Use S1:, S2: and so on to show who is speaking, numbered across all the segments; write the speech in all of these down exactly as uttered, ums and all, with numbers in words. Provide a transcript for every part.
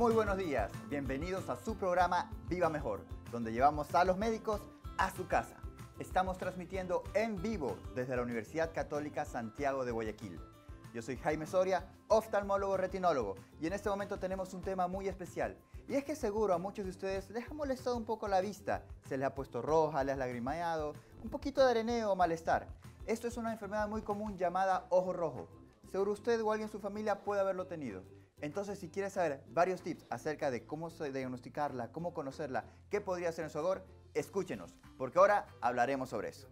S1: Muy buenos días, bienvenidos a su programa Viva Mejor, donde llevamos a los médicos a su casa. Estamos transmitiendo en vivo desde la Universidad Católica Santiago de Guayaquil. Yo soy Jaime Soria, oftalmólogo retinólogo, y en este momento tenemos un tema muy especial. Y es que seguro a muchos de ustedes les ha molestado un poco la vista, se les ha puesto roja, les ha lagrimeado, un poquito de areneo o malestar. Esto es una enfermedad muy común llamada ojo rojo. Seguro usted o alguien en su familia puede haberlo tenido. Entonces, si quiere saber varios tips acerca de cómo diagnosticarla, cómo conocerla, qué podría hacer en su hogar, escúchenos, porque ahora hablaremos sobre eso.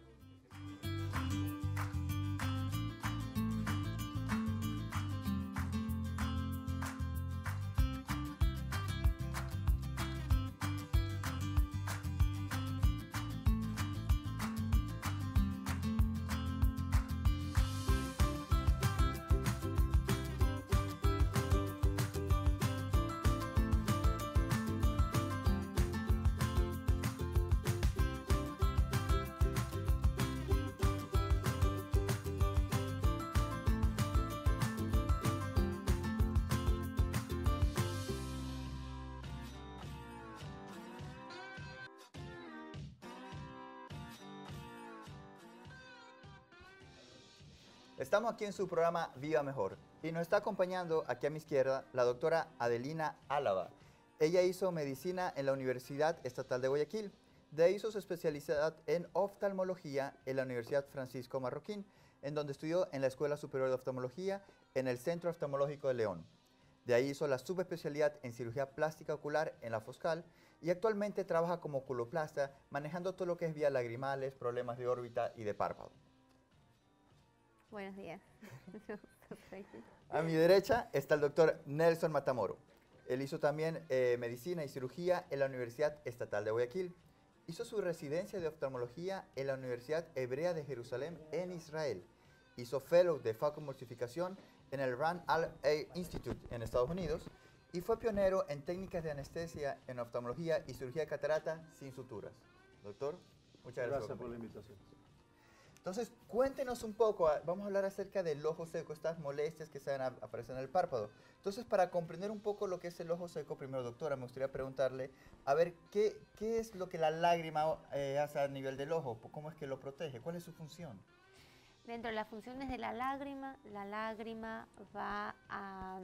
S1: Estamos aquí en su programa Viva Mejor y nos está acompañando aquí a mi izquierda la doctora Adelina Álava. Ella hizo medicina en la Universidad Estatal de Guayaquil. De ahí hizo su especialidad en oftalmología en la Universidad Francisco Marroquín, en donde estudió en la Escuela Superior de Oftalmología en el Centro Oftalmológico de León. De ahí hizo la subespecialidad en cirugía plástica ocular en la Foscal y actualmente trabaja como oculoplasta, manejando todo lo que es vías lagrimales, problemas de órbita y de párpado.
S2: Buenos días.
S1: A mi derecha está el doctor Nelson Matamoro. Él hizo también eh, medicina y cirugía en la Universidad Estatal de Guayaquil. Hizo su residencia de oftalmología en la Universidad Hebrea de Jerusalén en Israel. Hizo fellow de focoemulsificación en el Rand Al Institute en Estados Unidos y fue pionero en técnicas de anestesia en oftalmología y cirugía de catarata sin suturas. Doctor, muchas gracias.
S3: Gracias por la invitación.
S1: Entonces, cuéntenos un poco, vamos a hablar acerca del ojo seco, estas molestias que se aparecen en el párpado. Entonces, para comprender un poco lo que es el ojo seco, primero, doctora, me gustaría preguntarle, a ver, ¿qué, qué es lo que la lágrima eh, hace a nivel del ojo? ¿Cómo es que lo protege? ¿Cuál es su función?
S2: Dentro de las funciones de la lágrima, la lágrima va a,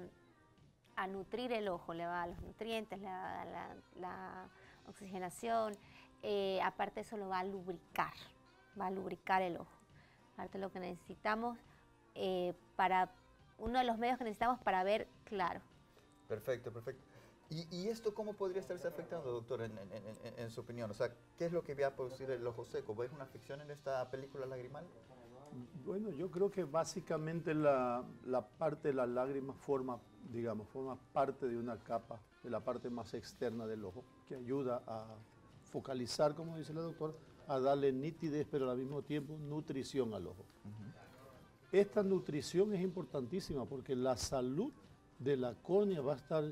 S2: a nutrir el ojo, le va a dar los nutrientes, le va a dar la, la oxigenación, eh, aparte de eso lo va a lubricar. Va a lubricar el ojo. Aparte lo que necesitamos eh, para, uno de los medios que necesitamos para ver claro.
S1: Perfecto, perfecto. ¿Y, y esto cómo podría estarse afectando, doctor, en, en, en, en su opinión? O sea, ¿qué es lo que va a producir el ojo seco? ¿Ves una afección en esta película lagrimal?
S3: Bueno, yo creo que básicamente la, la parte de la lágrima forma, digamos, forma parte de una capa, de la parte más externa del ojo, que ayuda a focalizar, como dice la doctora, a darle nitidez, pero al mismo tiempo nutrición al ojo. Uh-huh. Esta nutrición es importantísima porque la salud de la córnea va a estar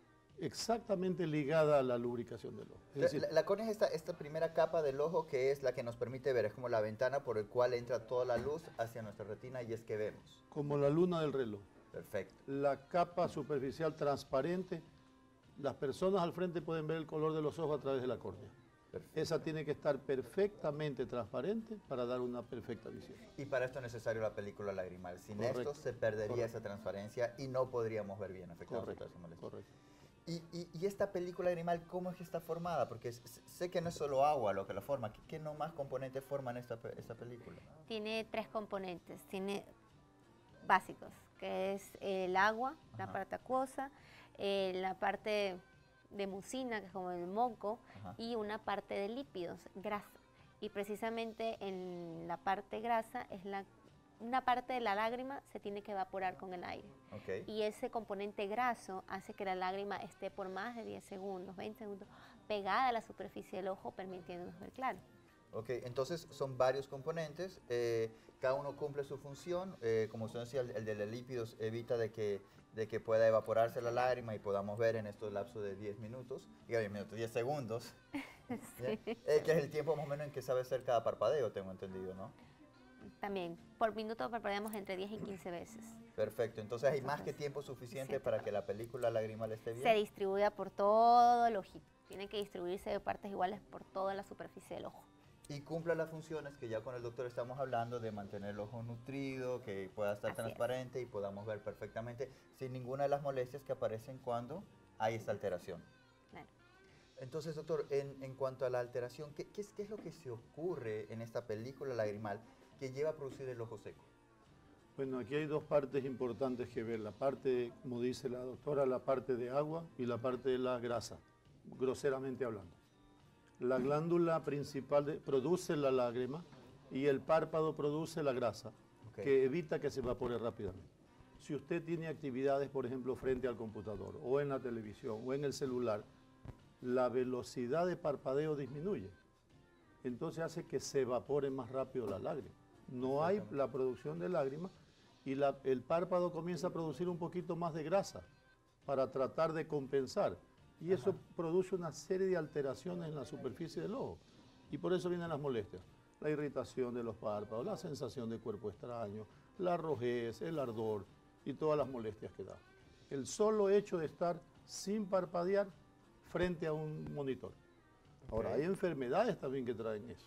S3: exactamente ligada a la lubricación del ojo. Es decir,
S1: la, la córnea es esta, esta primera capa del ojo que es la que nos permite ver, es como la ventana por el cual entra toda la luz hacia nuestra retina y es que vemos.
S3: Como la luna del reloj.
S1: Perfecto.
S3: La capa superficial transparente, las personas al frente pueden ver el color de los ojos a través de la córnea. Perfecto. Esa tiene que estar perfectamente transparente para dar una perfecta visión.
S1: Y para esto es necesario la película lagrimal. Sin
S3: Correcto.
S1: esto se perdería
S3: Correcto.
S1: esa transparencia y no podríamos ver bien. Correcto.
S3: Correcto.
S1: Y, y, y esta película lagrimal, ¿cómo es que está formada? Porque sé que no es solo agua lo que la forma. ¿Qué, qué no más componentes forman esta, esta película?
S2: Tiene tres componentes. Tiene básicos, que es el agua, Ajá. la parte acuosa, eh, la parte de mucina, que es como el moco, Ajá. y una parte de lípidos, grasa. Y precisamente en la parte grasa, es la, una parte de la lágrima se tiene que evaporar con el aire.
S1: Okay.
S2: Y ese componente graso hace que la lágrima esté por más de diez segundos, veinte segundos, pegada a la superficie del ojo, permitiéndonos ver claro.
S1: Ok, entonces son varios componentes, eh, cada uno cumple su función, eh, como usted decía, el, el de los lípidos evita de que, de que pueda evaporarse la lágrima y podamos ver en estos lapsos de diez minutos, diga diez minutos, diez segundos, sí. eh, que es el tiempo más o menos en que sabe hacer cada parpadeo, tengo entendido, ¿no?
S2: también. Por minuto parpadeamos entre diez y quince veces.
S1: Perfecto, entonces hay más que tiempo suficiente para que la película lagrimal esté bien.
S2: Se distribuya por todo el ojito. Tiene que distribuirse de partes iguales por toda la superficie del ojo.
S1: Y cumpla las funciones que ya con el doctor estamos hablando de mantener el ojo nutrido, que pueda estar
S2: Así
S1: transparente
S2: es.
S1: y podamos ver perfectamente sin ninguna de las molestias que aparecen cuando hay esta alteración.
S2: Claro.
S1: Entonces, doctor, en, en cuanto a la alteración, ¿qué, qué, es, ¿qué es lo que se ocurre en esta película lagrimal que lleva a producir el ojo seco?
S3: Bueno, aquí hay dos partes importantes que ver. La parte, como dice la doctora, la parte de agua y la parte de la grasa, groseramente hablando. La glándula principal de, produce la lágrima y el párpado produce la grasa, okay, que evita que se evapore rápidamente. Si usted tiene actividades, por ejemplo, frente al computador o en la televisión o en el celular, la velocidad de parpadeo disminuye. Entonces hace que se evapore más rápido la lágrima. No hay la producción de lágrimas y la, el párpado comienza a producir un poquito más de grasa para tratar de compensar. Y eso Ajá. produce una serie de alteraciones en la superficie del ojo. Y por eso vienen las molestias. La irritación de los párpados, la sensación de cuerpo extraño, la rojez, el ardor y todas las molestias que da. El solo hecho de estar sin parpadear frente a un monitor. Ahora, okay, hay enfermedades también que traen eso.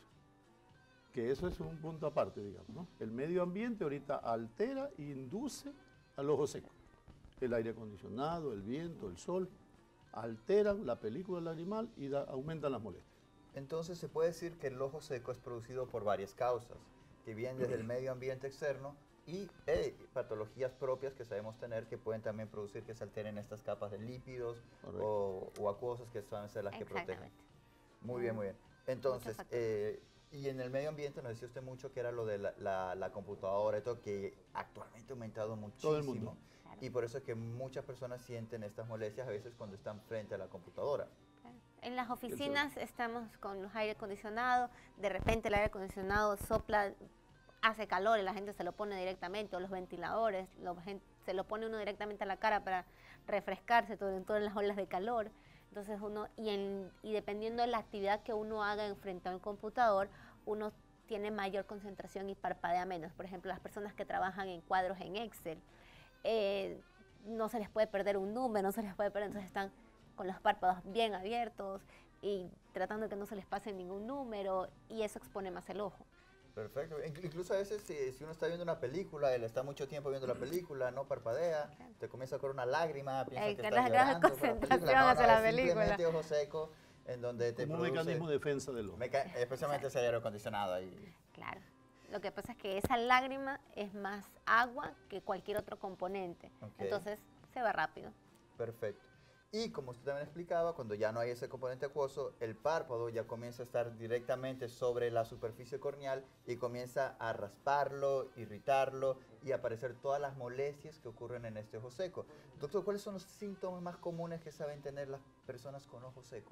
S3: Que eso es un punto aparte, digamos, ¿no? El medio ambiente ahorita altera e induce al ojo seco. El aire acondicionado, el viento, el sol, alteran la película lagrimal y da, aumentan las molestias.
S1: Entonces se puede decir que el ojo seco es producido por varias causas, que vienen desde el medio ambiente externo y eh, patologías propias que sabemos tener que pueden también producir que se alteren estas capas de lípidos o, o acuosas que son las que protegen. Muy bien, muy bien. Entonces, eh, y en el medio ambiente nos decía usted mucho que era lo de la, la, la computadora, esto que actualmente ha aumentado muchísimo.
S3: Todo el mundo.
S1: Y por eso es que muchas personas sienten estas molestias a veces cuando están frente a la computadora.
S2: En las oficinas estamos con los aire acondicionados, de repente el aire acondicionado sopla, hace calor y la gente se lo pone directamente, o los ventiladores, lo, se lo pone uno directamente a la cara para refrescarse todo, en todas las olas de calor. Entonces uno, y, en, y dependiendo de la actividad que uno haga en frente a un computador, uno tiene mayor concentración y parpadea menos. Por ejemplo, las personas que trabajan en cuadros en Excel, eh, no se les puede perder un número, no se les puede perder, entonces están con los párpados bien abiertos y tratando de que no se les pase ningún número, y eso expone más el ojo.
S1: Perfecto. Incluso a veces si, si uno está viendo una película, él está mucho tiempo viendo la película, no parpadea, claro, te comienza a correr una lágrima, piensa
S2: el
S1: que,
S2: que
S1: está
S2: llorando. Concentración no, no, hacia la película.
S1: Simplemente ojo seco, en donde te
S3: Como
S1: produce,
S3: un mecanismo de defensa del ojo.
S1: Meca especialmente ese aire acondicionado ahí.
S2: Claro. Lo que pasa es que esa lágrima es más agua que cualquier otro componente. Okay. Entonces se va rápido.
S1: Perfecto. Y como usted también explicaba, cuando ya no hay ese componente acuoso, el párpado ya comienza a estar directamente sobre la superficie corneal y comienza a rasparlo, irritarlo y aparecer todas las molestias que ocurren en este ojo seco. Doctor, ¿cuáles son los síntomas más comunes que saben tener las personas con ojo seco?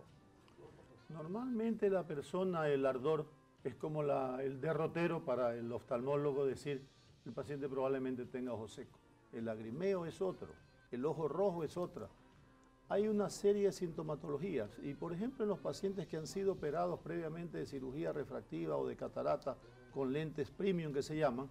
S3: Normalmente la persona, el ardor, es como la, el derrotero para el oftalmólogo decir, el paciente probablemente tenga ojo seco. El lagrimeo es otro, el ojo rojo es otra. Hay una serie de sintomatologías y, por ejemplo, en los pacientes que han sido operados previamente de cirugía refractiva o de catarata con lentes premium que se llaman,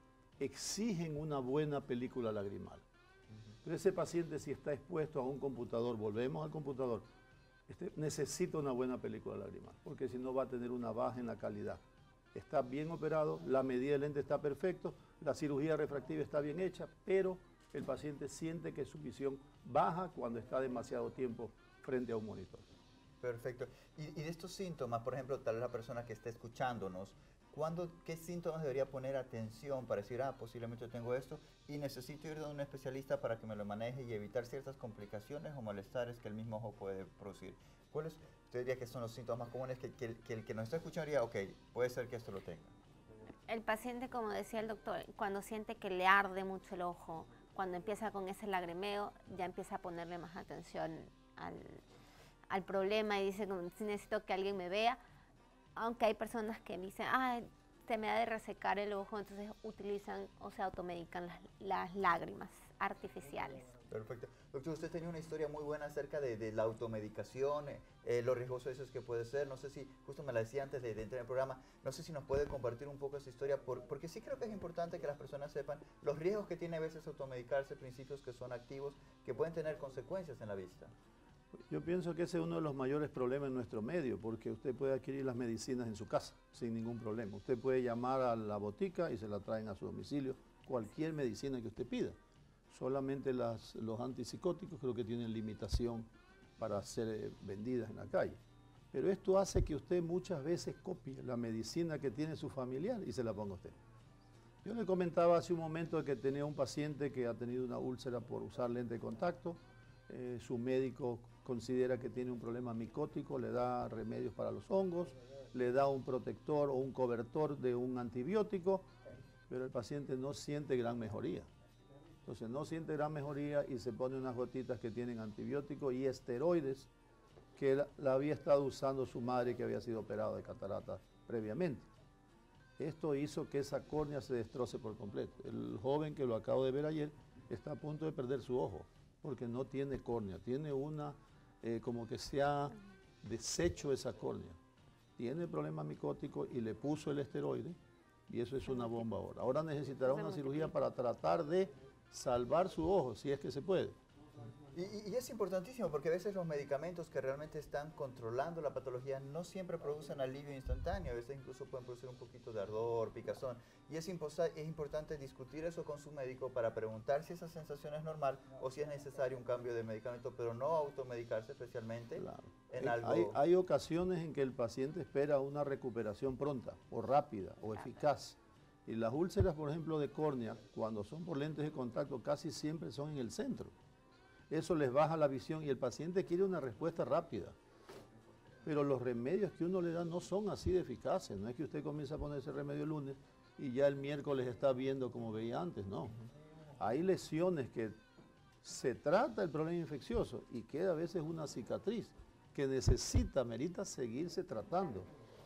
S3: exigen una buena película lagrimal. Uh-huh. Pero ese paciente, si está expuesto a un computador, volvemos al computador, este, necesita una buena película lagrimal, porque si no va a tener una baja en la calidad. Está bien operado, la medida del lente está perfecto, la cirugía refractiva está bien hecha, pero el paciente siente que su visión baja cuando está demasiado tiempo frente a un monitor.
S1: Perfecto. Y, y de estos síntomas, por ejemplo, tal vez la persona que esté escuchándonos, ¿cuándo, qué síntomas debería poner atención para decir, ah, posiblemente tengo esto y necesito ir a un especialista para que me lo maneje y evitar ciertas complicaciones o malestares que el mismo ojo puede producir? ¿Cuáles usted diría que son los síntomas más comunes que, que, que el que nos está escuchando diría, ok, puede ser que esto lo tenga?
S2: El paciente, como decía el doctor, cuando siente que le arde mucho el ojo, cuando empieza con ese lagrimeo, ya empieza a ponerle más atención al, al problema y dice, si necesito que alguien me vea, aunque hay personas que dicen, ah, termina de resecar el ojo, entonces utilizan o se automedican las, las lágrimas artificiales.
S1: Perfecto. Doctor, usted tenía una historia muy buena acerca de, de la automedicación, eh, eh, lo riesgoso eso es que puede ser. No sé si, justo me la decía antes de, de entrar en el programa, no sé si nos puede compartir un poco esa historia, por, porque sí creo que es importante que las personas sepan los riesgos que tiene a veces automedicarse, principios que son activos, que pueden tener consecuencias en la vista.
S3: Yo pienso que ese es uno de los mayores problemas en nuestro medio, porque usted puede adquirir las medicinas en su casa sin ningún problema. Usted puede llamar a la botica y se la traen a su domicilio, cualquier medicina que usted pida. Solamente las, los antipsicóticos creo que tienen limitación para ser eh, vendidas en la calle. Pero esto hace que usted muchas veces copie la medicina que tiene su familiar y se la ponga a usted. Yo le comentaba hace un momento que tenía un paciente que ha tenido una úlcera por usar lente de contacto. Eh, su médico considera que tiene un problema micótico, le da remedios para los hongos, le da un protector o un cobertor de un antibiótico, pero el paciente no siente gran mejoría. Entonces no siente gran mejoría y se pone unas gotitas que tienen antibióticos y esteroides que la, la había estado usando su madre que había sido operada de catarata previamente. Esto hizo que esa córnea se destroce por completo. El joven que lo acabo de ver ayer está a punto de perder su ojo porque no tiene córnea, tiene una, eh, como que se ha deshecho esa córnea. Tiene problema micótico y le puso el esteroide y eso es una bomba ahora. Ahora necesitará una cirugía para tratar de salvar su ojo, si es que se puede.
S1: Y, y, y es importantísimo porque a veces los medicamentos que realmente están controlando la patología no siempre producen alivio instantáneo, a veces incluso pueden producir un poquito de ardor, picazón. Y es, es importante discutir eso con su médico para preguntar si esa sensación es normal o si es necesario un cambio de medicamento, pero no automedicarse especialmente
S3: claro.
S1: en
S3: hay,
S1: algo...
S3: Hay, hay ocasiones en que el paciente espera una recuperación pronta, o rápida, o eficaz. Y las úlceras, por ejemplo, de córnea, cuando son por lentes de contacto, casi siempre son en el centro. Eso les baja la visión y el paciente quiere una respuesta rápida. Pero los remedios que uno le da no son así de eficaces. No es que usted comience a poner ese remedio el lunes y ya el miércoles está viendo como veía antes, no. Hay lesiones que se trata el problema infeccioso y queda a veces una cicatriz que necesita, merita seguirse tratando.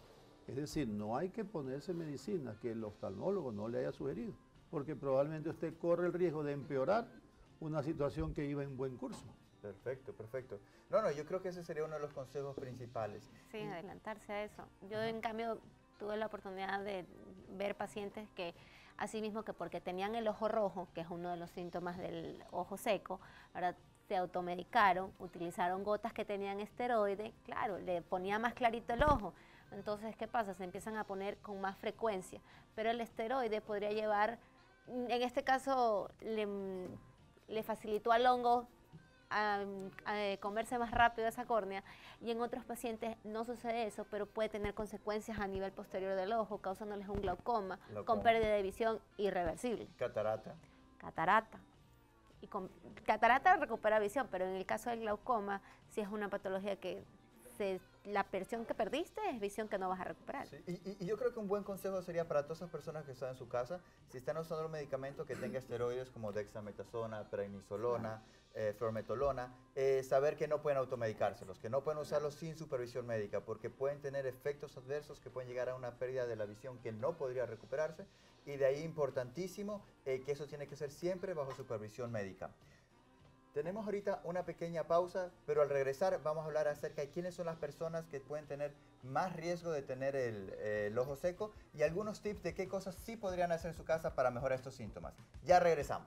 S3: Es decir, no hay que ponerse medicina que el oftalmólogo no le haya sugerido, porque probablemente usted corre el riesgo de empeorar una situación que iba en buen curso.
S1: Perfecto, perfecto. No, no, yo creo que ese sería uno de los consejos principales.
S2: Sí, adelantarse a eso. Yo, en cambio, tuve la oportunidad de ver pacientes que, así mismo que porque tenían el ojo rojo, que es uno de los síntomas del ojo seco, ahora se automedicaron, utilizaron gotas que tenían esteroide, claro, le ponía más clarito el ojo. Entonces, ¿qué pasa? Se empiezan a poner con más frecuencia, pero el esteroide podría llevar, en este caso, le, le facilitó al hongo a, a comerse más rápido esa córnea, y en otros pacientes no sucede eso, pero puede tener consecuencias a nivel posterior del ojo, causándoles un glaucoma, glaucoma. con pérdida de visión irreversible.
S1: Catarata.
S2: Catarata. Y con catarata recupera visión, pero en el caso del glaucoma, sí es una patología que se, la visión que perdiste es visión que no vas a recuperar.
S1: Sí, y, y yo creo que un buen consejo sería para todas esas personas que están en su casa, si están usando un medicamento que tenga esteroides como dexametasona, prednisolona, eh, flormetolona, eh, saber que no pueden automedicárselos, que no pueden usarlos sin supervisión médica, porque pueden tener efectos adversos que pueden llegar a una pérdida de la visión que no podría recuperarse, y de ahí importantísimo eh, que eso tiene que ser siempre bajo supervisión médica. Tenemos ahorita una pequeña pausa, pero al regresar vamos a hablar acerca de quiénes son las personas que pueden tener más riesgo de tener el, eh, el ojo seco y algunos tips de qué cosas sí podrían hacer en su casa para mejorar estos síntomas. Ya regresamos.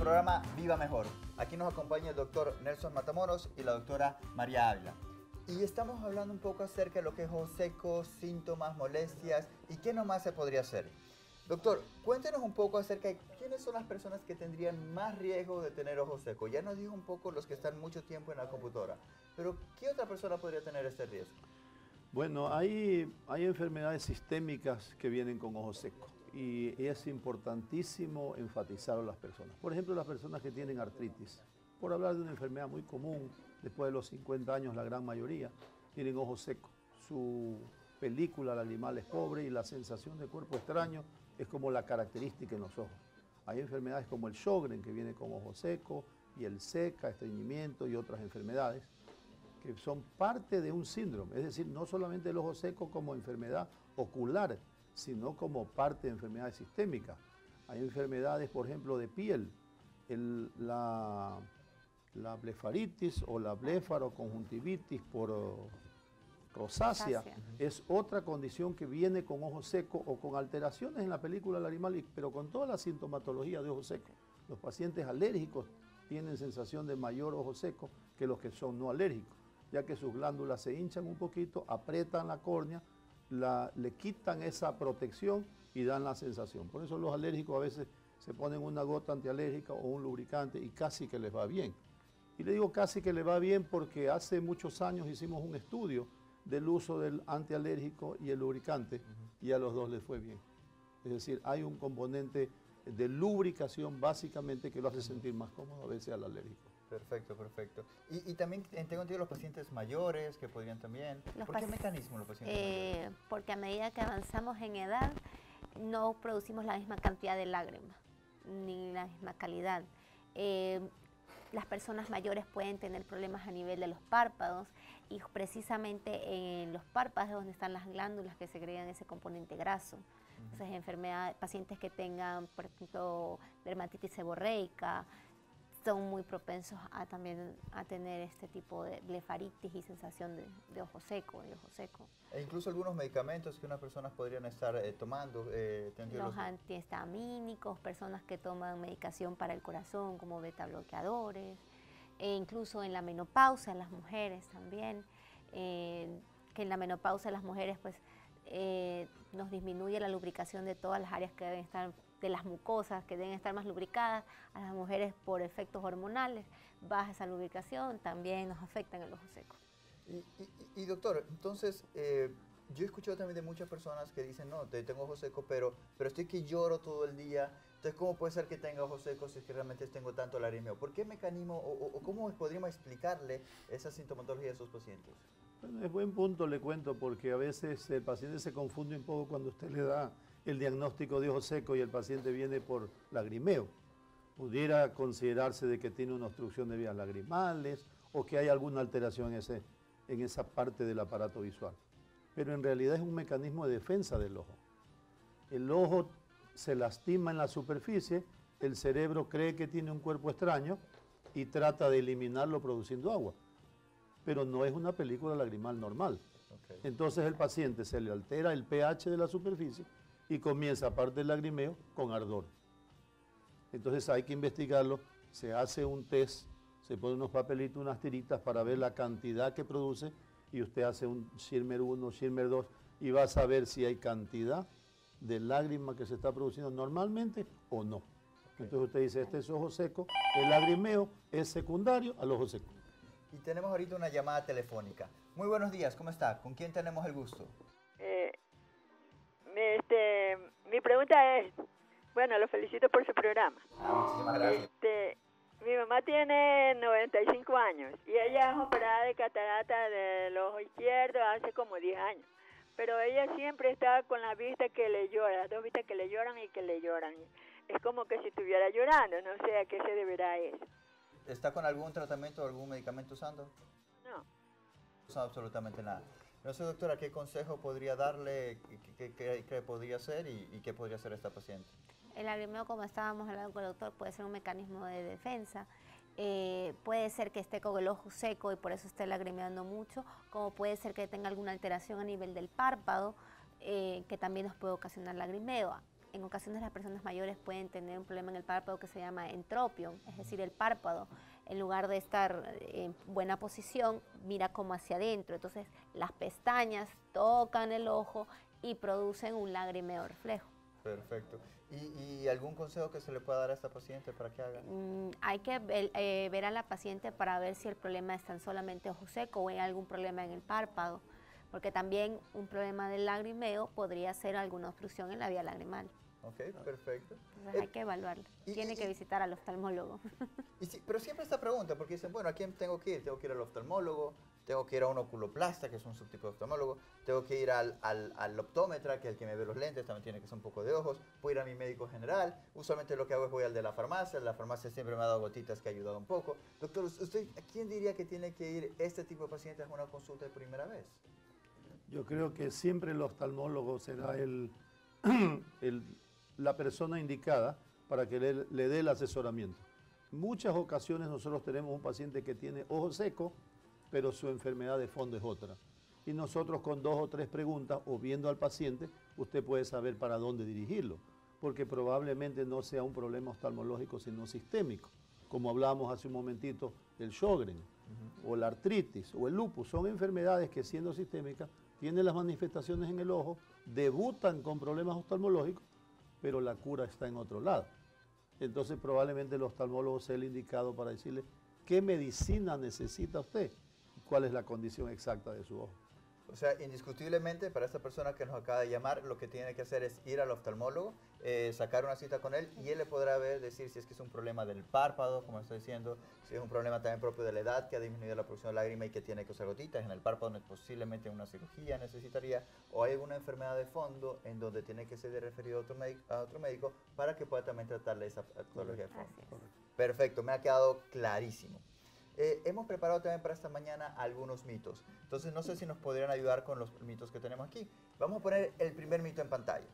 S1: programa Viva Mejor. Aquí nos acompaña el doctor Nelson Matamoros y la doctora María Ávila. Y estamos hablando un poco acerca de lo que es ojos secos, síntomas, molestias y qué nomás se podría hacer. Doctor, cuéntenos un poco acerca de quiénes son las personas que tendrían más riesgo de tener ojos secos. Ya nos dijo un poco los que están mucho tiempo en la computadora, pero ¿qué otra persona podría tener este riesgo?
S3: Bueno, hay, hay enfermedades sistémicas que vienen con ojos secos y es importantísimo enfatizar a las personas. Por ejemplo, las personas que tienen artritis, por hablar de una enfermedad muy común, después de los cincuenta años la gran mayoría tienen ojos secos. Su película lagrimal es pobre y la sensación de cuerpo extraño es como la característica en los ojos. Hay enfermedades como el Sjögren, que viene con ojos secos, y el seca, estreñimiento y otras enfermedades que son parte de un síndrome, es decir, no solamente el ojo seco como enfermedad ocular, sino como parte de enfermedades sistémicas. Hay enfermedades, por ejemplo, de piel, el, la, la blefaritis o la blefaroconjuntivitis por uh, rosácea,
S2: Rosácea.
S3: es otra condición que viene con ojo seco o con alteraciones en la película lagrimal, pero con toda la sintomatología de ojo seco. Los pacientes alérgicos tienen sensación de mayor ojo seco que los que son no alérgicos, ya que sus glándulas se hinchan un poquito, aprietan la córnea, la, le quitan esa protección y dan la sensación. Por eso los alérgicos a veces se ponen una gota antialérgica o un lubricante y casi que les va bien. Y le digo casi que les va bien porque hace muchos años hicimos un estudio del uso del antialérgico y el lubricante y a los dos les fue bien. Es decir, hay un componente de lubricación básicamente que lo hace sentir más cómodo a veces al alérgico.
S1: Perfecto, perfecto. Y, y también tengo entendido los pacientes mayores que podrían también.
S2: Los
S1: ¿Por qué
S2: paci-
S1: mecanismo los pacientes
S2: Eh,
S1: mayores?
S2: porque a medida que avanzamos en edad, no producimos la misma cantidad de lágrimas, ni la misma calidad. Eh, las personas mayores pueden tener problemas a nivel de los párpados y precisamente en los párpados es donde están las glándulas que segregan ese componente graso. Entonces, enfermedades, pacientes que tengan, por ejemplo, dermatitis seborreica, son muy propensos a también a tener este tipo de blefaritis y sensación de, de ojo seco, de ojo seco.
S1: E incluso algunos medicamentos que unas personas podrían estar eh, tomando. Eh, tendría
S2: Los
S1: los-
S2: antihistamínicos, personas que toman medicación para el corazón como beta bloqueadores, e incluso en la menopausia las mujeres también, eh, que en la menopausia las mujeres pues eh, nos disminuye la lubricación de todas las áreas que deben estar, de las mucosas que deben estar más lubricadas. A las mujeres por efectos hormonales baja esa lubricación, también nos afecta en el ojo seco.
S1: Y, y- y, doctor, entonces, eh, yo he escuchado también de muchas personas que dicen, no, te- tengo ojo seco, pero, pero estoy que lloro todo el día. Entonces, ¿cómo puede ser que tenga ojos secos si es que realmente tengo tanto lagrimeo? ¿Por qué mecanismo o, o- o cómo podríamos explicarle esa sintomatología a esos pacientes?
S3: Bueno, es buen punto, le cuento, porque a veces el paciente se confunde un poco cuando usted le da el diagnóstico de ojo seco y el paciente viene por lagrimeo. Pudiera considerarse de que tiene una obstrucción de vías lagrimales o que hay alguna alteración en, ese, en esa parte del aparato visual. Pero en realidad es un mecanismo de defensa del ojo. El ojo se lastima en la superficie, el cerebro cree que tiene un cuerpo extraño y trata de eliminarlo produciendo agua. Pero no es una película lagrimal normal.
S1: Okay.
S3: Entonces el paciente se le altera el pH de la superficie y comienza, aparte del lagrimeo, con ardor. Entonces hay que investigarlo, se hace un test, se pone unos papelitos, unas tiritas para ver la cantidad que produce y usted hace un Schirmer uno, Schirmer dos y va a saber si hay cantidad de lágrima que se está produciendo normalmente o no. Entonces usted dice, este es ojo seco, el lagrimeo es secundario al ojo seco.
S1: Y tenemos ahorita una llamada telefónica. Muy buenos días, ¿cómo está? ¿Con quién tenemos el gusto?
S4: Eh, mi, este, mi pregunta es, bueno, lo felicito por su programa.
S1: Ah, muchísimas gracias.
S4: Este, mi mamá tiene noventa y cinco años y ella es operada de catarata del ojo izquierdo hace como diez años. Pero ella siempre está con la vista que le llora, las dos vistas que le lloran y que le lloran. Es como que si estuviera llorando, no sé a qué se deberá eso.
S1: ¿Está con algún tratamiento o algún medicamento usando?
S4: No.
S1: No usando absolutamente nada. No sé, doctora, ¿qué consejo podría darle, qué, qué, qué podría hacer y, y qué podría hacer esta paciente?
S2: El lagrimeo, como estábamos hablando con el doctor, puede ser un mecanismo de defensa. Eh, puede ser que esté con el ojo seco y por eso esté lagrimeando mucho, como puede ser que tenga alguna alteración a nivel del párpado, eh, que también nos puede ocasionar lagrimeo. en ocasiones las personas mayores pueden tener un problema en el párpado que se llama entropión, es decir, el párpado, en lugar de estar en buena posición, mira como hacia adentro. Entonces, las pestañas tocan el ojo y producen un lagrimeo reflejo.
S1: Perfecto. ¿Y, y algún consejo que se le pueda dar a esta paciente para que haga?
S2: Mm, hay que ver, eh, ver a la paciente para ver si el problema es tan solamente ojo seco o hay algún problema en el párpado, porque también un problema del lagrimeo podría ser alguna obstrucción en la vía lagrimal.
S1: Ok, perfecto.
S2: Entonces
S1: Eh,
S2: hay que evaluarlo.
S1: y-
S2: Tiene
S1: y-
S2: que visitar al oftalmólogo.
S1: Y sí, pero siempre esta pregunta, porque dicen, bueno, ¿a quién tengo que ir? Tengo que ir al oftalmólogo, tengo que ir a un oculoplasta, que es un subtipo de oftalmólogo, tengo que ir al, al, al optómetra, que es el que me ve los lentes, también tiene que ser un poco de ojos, puedo ir a mi médico general, usualmente lo que hago es voy al de la farmacia, la farmacia siempre me ha dado gotitas que ha ayudado un poco. Doctor, ¿usted a quién diría que tiene que ir este tipo de pacientes a una consulta de primera vez?
S3: Yo creo que siempre el oftalmólogo será el, el- la persona indicada para que le, le dé el asesoramiento. En muchas ocasiones nosotros tenemos un paciente que tiene ojo seco, pero su enfermedad de fondo es otra. Y nosotros con dos o tres preguntas o viendo al paciente, usted puede saber para dónde dirigirlo, porque probablemente no sea un problema oftalmológico, sino sistémico. Como hablábamos hace un momentito, el Sjögren, o la artritis, o el lupus, son enfermedades que siendo sistémicas, tienen las manifestaciones en el ojo, debutan con problemas oftalmológicos, pero la cura está en otro lado. Entonces probablemente el oftalmólogo sea el indicado para decirle qué medicina necesita usted y cuál es la condición exacta de su ojo.
S1: O sea, indiscutiblemente para esta persona que nos acaba de llamar, lo que tiene que hacer es ir al oftalmólogo, eh, sacar una cita con él y él le podrá ver, decir si es que es un problema del párpado, como estoy diciendo, si es un problema también propio de la edad, que ha disminuido la producción de lágrima y que tiene que usar gotitas en el párpado, donde posiblemente una cirugía necesitaría, o hay alguna enfermedad de fondo en donde tiene que ser referido a otro, médico, a otro médico para que pueda también tratarle esa patología de fondo.
S2: Así es.
S1: Perfecto, me ha quedado clarísimo. Eh, hemos preparado también para esta mañana algunos mitos. Entonces no sé si nos podrían ayudar con los mitos que tenemos aquí. Vamos a poner el primer mito en pantalla.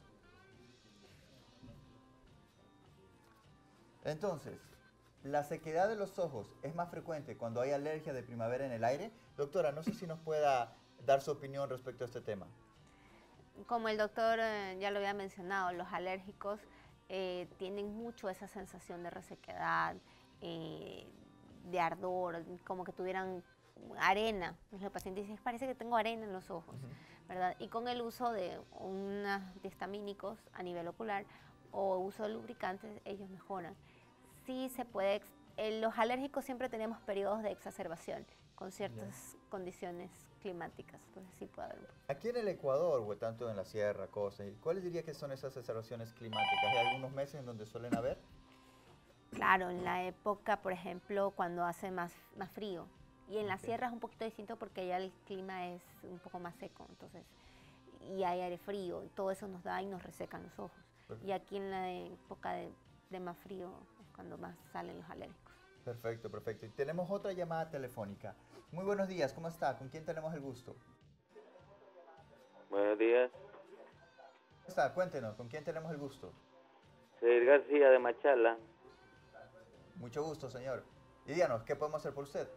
S1: Entonces, ¿la sequedad de los ojos es más frecuente cuando hay alergia de primavera en el aire? Doctora, no sé si nos pueda dar su opinión respecto a este tema.
S2: Como el doctor eh, ya lo había mencionado, los alérgicos eh, tienen mucho esa sensación de resequedad, eh, de ardor, como que tuvieran arena. Los pacientes dicen, parece que tengo arena en los ojos, uh-huh. ¿verdad? Y con el uso de unos antihistamínicos a nivel ocular o uso de lubricantes, ellos mejoran. Sí se puede, eh, los alérgicos siempre tenemos periodos de exacerbación con ciertas yeah. condiciones climáticas, entonces sí puede haber un poco.
S1: Aquí en el Ecuador, o tanto en la sierra, costa, ¿cuáles diría que son esas exacerbaciones climáticas? ¿Hay algunos meses en donde suelen haber?
S2: Claro, en la época, por ejemplo, cuando hace más, más frío. Y en la okay. sierra es un poquito distinto porque ya el clima es un poco más seco, entonces, y hay aire frío, y todo eso nos da y nos resecan los ojos. Perfecto. Y aquí en la época de, de más frío es cuando más salen los alérgicos.
S1: Perfecto, perfecto. Y tenemos otra llamada telefónica. Muy buenos días, ¿cómo está? ¿Con quién tenemos el gusto?
S5: Buenos días.
S1: ¿Cómo está? Cuéntenos, ¿con quién tenemos el gusto?
S5: Soy García de Machala.
S1: Mucho gusto, señor. Y díganos, ¿qué podemos hacer por usted?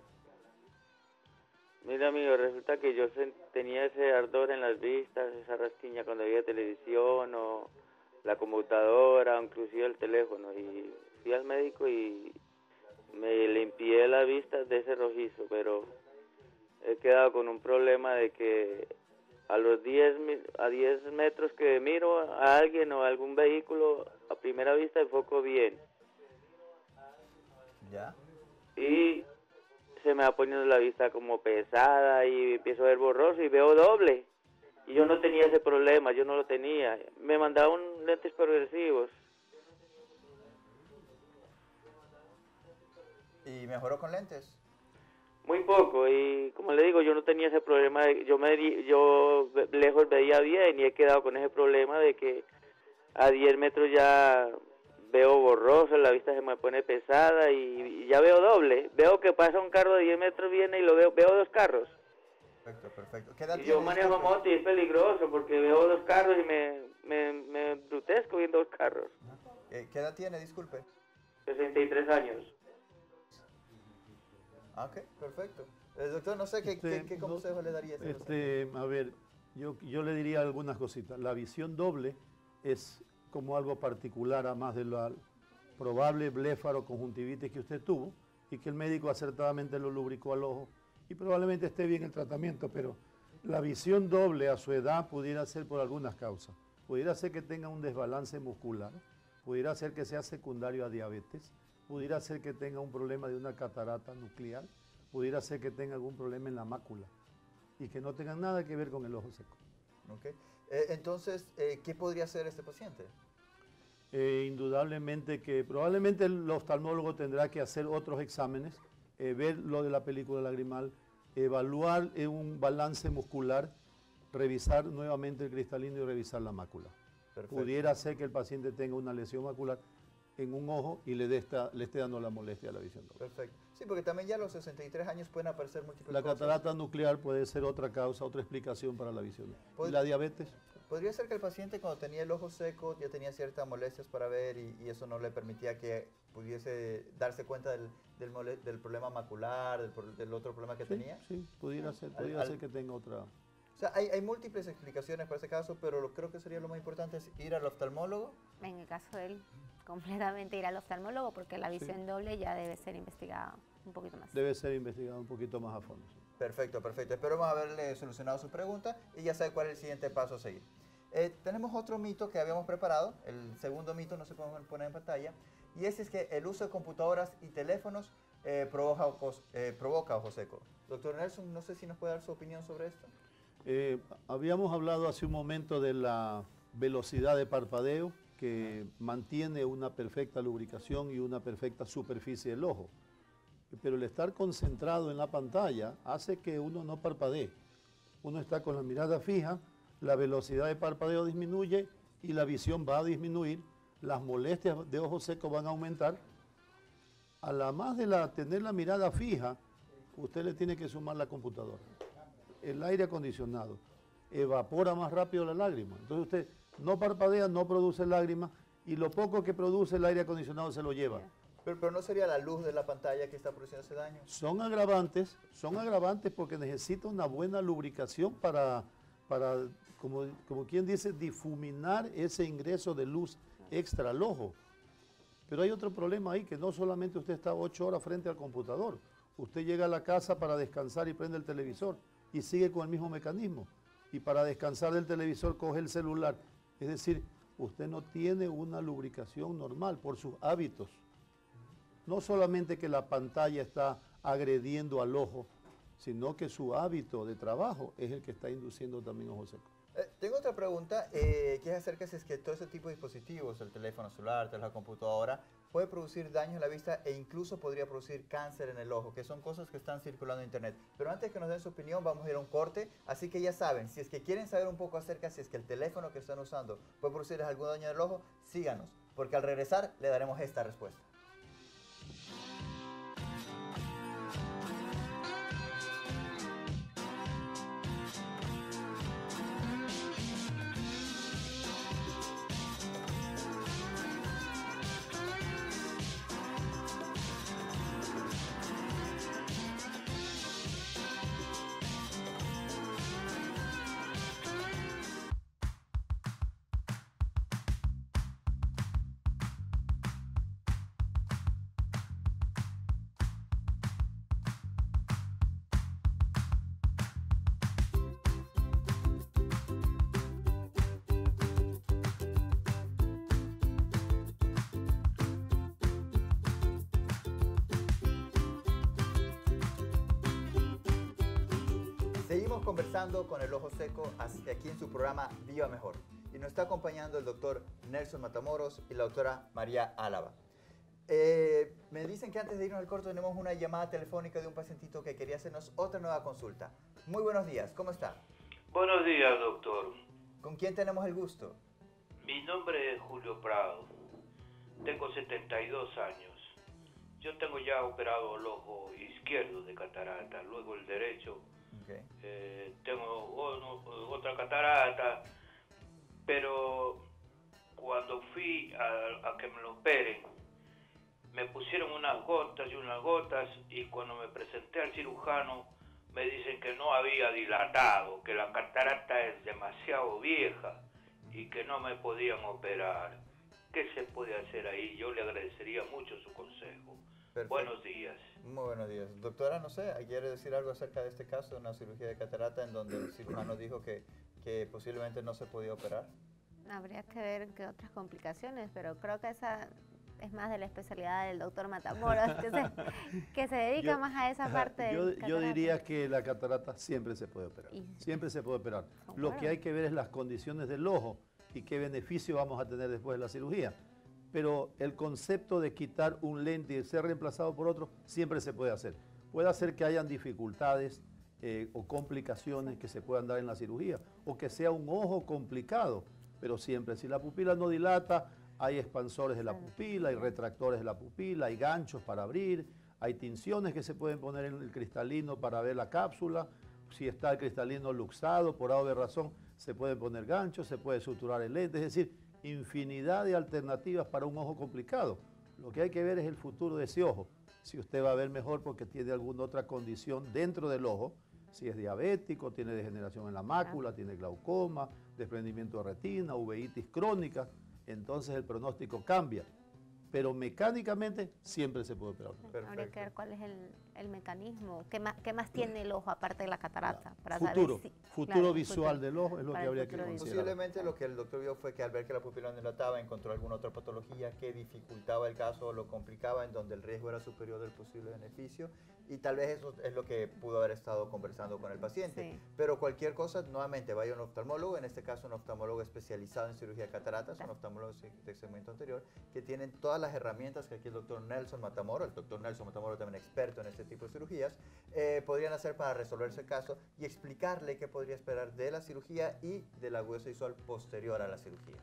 S5: Mira, amigo, resulta que yo tenía ese ardor en las vistas, esa rasquiña cuando veía televisión o la computadora o inclusive el teléfono. Y fui al médico y me limpié las vistas de ese rojizo, pero he quedado con un problema de que a los diez, a diez metros que miro a alguien o a algún vehículo, a primera vista enfoco bien.
S1: ¿Ya?
S5: Y se me va poniendo la vista como pesada y empiezo a ver borroso y veo doble. Y yo no tenía ese problema, yo no lo tenía. Me mandaban lentes progresivos.
S1: ¿Y mejoró con lentes?
S5: Muy poco, y como le digo, yo no tenía ese problema. De, yo, me, yo lejos veía bien y he quedado con ese problema de que a diez metros ya veo borroso, la vista se me pone pesada y, y ya veo doble. Veo que pasa un carro de diez metros, viene y lo veo, veo dos carros.
S1: Perfecto, perfecto. ¿Qué edad
S5: y yo manejo moto y es peligroso porque veo dos carros y me, me, me brutesco viendo dos carros.
S1: ¿Qué edad tiene? Disculpe.
S5: sesenta y tres años.
S1: Ok, perfecto. El doctor, no sé qué, este, qué, qué consejo no, le daría.
S3: Este, a ver, yo, yo le diría algunas cositas. La visión doble es como algo particular a más de la probable blefaroconjuntivitis que usted tuvo y que el médico acertadamente lo lubricó al ojo y probablemente esté bien el tratamiento, pero la visión doble a su edad pudiera ser por algunas causas. Pudiera ser que tenga un desbalance muscular, pudiera ser que sea secundario a diabetes, pudiera ser que tenga un problema de una catarata nuclear, pudiera ser que tenga algún problema en la mácula y que no tenga nada que ver con el ojo seco.
S1: Okay. Eh, entonces, eh, ¿qué podría hacer este paciente?
S3: Eh, indudablemente que probablemente el oftalmólogo tendrá que hacer otros exámenes, eh, ver lo de la película lagrimal, evaluar eh, un balance muscular, revisar nuevamente el cristalino y revisar la mácula. Perfecto. Pudiera ser que el paciente tenga una lesión macular en un ojo y le, de esta, le esté dando la molestia a la visión doble.
S1: Perfecto. Sí, porque también ya a los sesenta y tres años pueden aparecer múltiples
S3: La
S1: cosas.
S3: catarata nuclear puede ser otra causa, otra explicación para la visión. ¿Y la diabetes?
S1: ¿Podría ser que el paciente cuando tenía el ojo seco ya tenía ciertas molestias para ver y, y eso no le permitía que pudiese darse cuenta del, del, mole, del problema macular, del, del otro problema que
S3: sí,
S1: tenía?
S3: Sí, pudiera ser, pudiera al, ser que tenga otra...
S1: O sea, hay, hay múltiples explicaciones para ese caso, pero lo, creo que sería lo más importante es ir al oftalmólogo.
S2: En el caso de él, completamente ir al oftalmólogo porque la visión sí. doble ya debe ser investigada un poquito más.
S3: Debe ser investigada un poquito más a fondo. Sí.
S1: Perfecto, perfecto. Espero haberle solucionado su pregunta y ya sabe cuál es el siguiente paso a seguir. Eh, tenemos otro mito que habíamos preparado, el segundo mito, no se puede poner en pantalla, y ese es que el uso de computadoras y teléfonos eh, provoca, eh, provoca ojo seco. Doctor Nelson, no sé si nos puede dar su opinión sobre esto.
S3: Eh, habíamos hablado hace un momento de la velocidad de parpadeo que mantiene una perfecta lubricación y una perfecta superficie del ojo. Pero el estar concentrado en la pantalla hace que uno no parpadee. Uno está con la mirada fija, la velocidad de parpadeo disminuye y la visión va a disminuir, las molestias de ojo seco van a aumentar. A la más de la, tener la mirada fija, usted le tiene que sumar la computadora. El aire acondicionado evapora más rápido la lágrima. Entonces usted no parpadea, no produce lágrimas y lo poco que produce el aire acondicionado se lo lleva.
S1: Pero, pero no sería la luz de la pantalla que está produciendo ese daño.
S3: Son agravantes, son agravantes porque necesita una buena lubricación para, para como, como quien dice, difuminar ese ingreso de luz extra al ojo. Pero hay otro problema ahí, que no solamente usted está ocho horas frente al computador, usted llega a la casa para descansar y prende el televisor y sigue con el mismo mecanismo. Y para descansar del televisor coge el celular. Es decir, usted no tiene una lubricación normal por sus hábitos. No solamente que la pantalla está agrediendo al ojo, sino que su hábito de trabajo es el que está induciendo también ojo seco.
S1: Eh, tengo otra pregunta, eh, que es acerca si es que todo ese tipo de dispositivos, el teléfono celular, la computadora, puede producir daño en la vista e incluso podría producir cáncer en el ojo, que son cosas que están circulando en internet. Pero antes que nos den su opinión, vamos a ir a un corte, así que ya saben, si es que quieren saber un poco acerca si es que el teléfono que están usando puede producir algún daño en el ojo, síganos, porque al regresar le daremos esta respuesta. Seguimos conversando con el ojo seco aquí en su programa Viva Mejor. Y nos está acompañando el doctor Nelson Matamoros y la doctora María Álava. Eh, me dicen que antes de irnos al corto tenemos una llamada telefónica de un pacientito que quería hacernos otra nueva consulta. Muy buenos días, ¿cómo está?
S6: Buenos días, doctor.
S1: ¿Con quién tenemos el gusto?
S6: Mi nombre es Julio Prado. Tengo setenta y dos años. Yo tengo ya operado el ojo izquierdo de catarata, luego el derecho. Okay. Eh, tengo oh, otra catarata, pero cuando fui a, a que me lo operen, me pusieron unas gotas y unas gotas, y cuando me presenté al cirujano me dicen que no había dilatado, que la catarata es demasiado vieja y que no me podían operar. ¿Qué se puede hacer ahí? Yo le agradecería mucho su consejo. Perfecto. Buenos días.
S1: Muy buenos días. Doctora, no sé, ¿quiere decir algo acerca de este caso de una cirugía de catarata en donde el cirujano dijo que, que posiblemente no se podía operar?
S2: Habría que ver qué otras complicaciones, pero creo que esa es más de la especialidad del doctor Matamoros, que se, que se dedica yo, más a esa parte
S3: yo,
S2: de
S3: yo diría que la catarata siempre se puede operar, y, siempre se puede operar. Lo bueno. que hay que ver es las condiciones del ojo y qué beneficio vamos a tener después de la cirugía. Pero el concepto de quitar un lente y ser reemplazado por otro siempre se puede hacer. Puede hacer que hayan dificultades eh, o complicaciones que se puedan dar en la cirugía, o que sea un ojo complicado, pero siempre, si la pupila no dilata, hay expansores de la pupila, hay retractores de la pupila, hay ganchos para abrir, hay tinciones que se pueden poner en el cristalino para ver la cápsula. Si está el cristalino luxado, por algo de razón, se pueden poner ganchos, se puede suturar el lente, es decir, infinidad de alternativas para un ojo complicado. Lo que hay que ver es el futuro de ese ojo. Si usted va a ver mejor porque tiene alguna otra condición dentro del ojo, si es diabético, tiene degeneración en la mácula, tiene glaucoma, desprendimiento de retina, uveitis crónica, entonces el pronóstico cambia. Pero mecánicamente siempre se puede operar.
S2: Habría que ver cuál es el, el mecanismo, qué más, qué más tiene el ojo aparte de la catarata. Para
S3: futuro,
S2: saber si,
S3: futuro
S2: claro,
S3: visual
S2: futuro,
S3: del ojo es lo que habría que considerar.
S1: Posiblemente lo que el doctor vio fue que al ver que la pupila no dilataba encontró alguna otra patología que dificultaba el caso o lo complicaba, en donde el riesgo era superior del posible beneficio, y tal vez eso es lo que pudo haber estado conversando con el paciente. Sí. Pero cualquier cosa, nuevamente vaya a un oftalmólogo, en este caso un oftalmólogo especializado en cirugía de cataratas, un oftalmólogo de segmento anterior, que tienen todas las herramientas que aquí el doctor Nelson Matamoros, el doctor Nelson Matamoros también experto en este tipo de cirugías, eh, podrían hacer para resolver ese caso y explicarle qué podría esperar de la cirugía y de la agudeza visual posterior a la cirugía.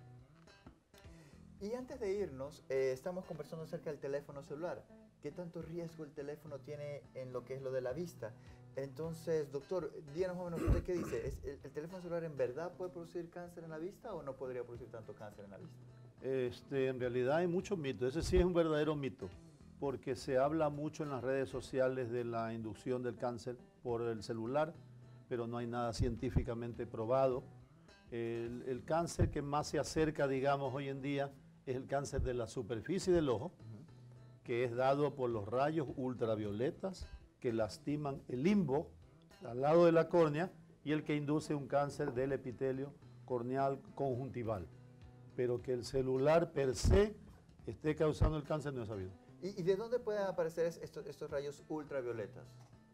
S1: Y antes de irnos, eh, estamos conversando acerca del teléfono celular. ¿Qué tanto riesgo el teléfono tiene en lo que es lo de la vista? Entonces, doctor, díganos más o menos, ¿usted qué dice? ¿Es el, ¿El teléfono celular en verdad puede producir cáncer en la vista o no podría producir tanto cáncer en la vista?
S3: Este, en realidad hay muchos mitos. Ese sí es un verdadero mito, porque se habla mucho en las redes sociales de la inducción del cáncer por el celular, pero no hay nada científicamente probado. El, el cáncer que más se acerca, digamos, hoy en día es el cáncer de la superficie del ojo, que es dado por los rayos ultravioletas que lastiman el limbo al lado de la córnea y el que induce un cáncer del epitelio corneal conjuntival. Pero que el celular per se esté causando el cáncer no es sabido.
S1: ¿Y, y de dónde pueden aparecer estos, estos rayos ultravioletas?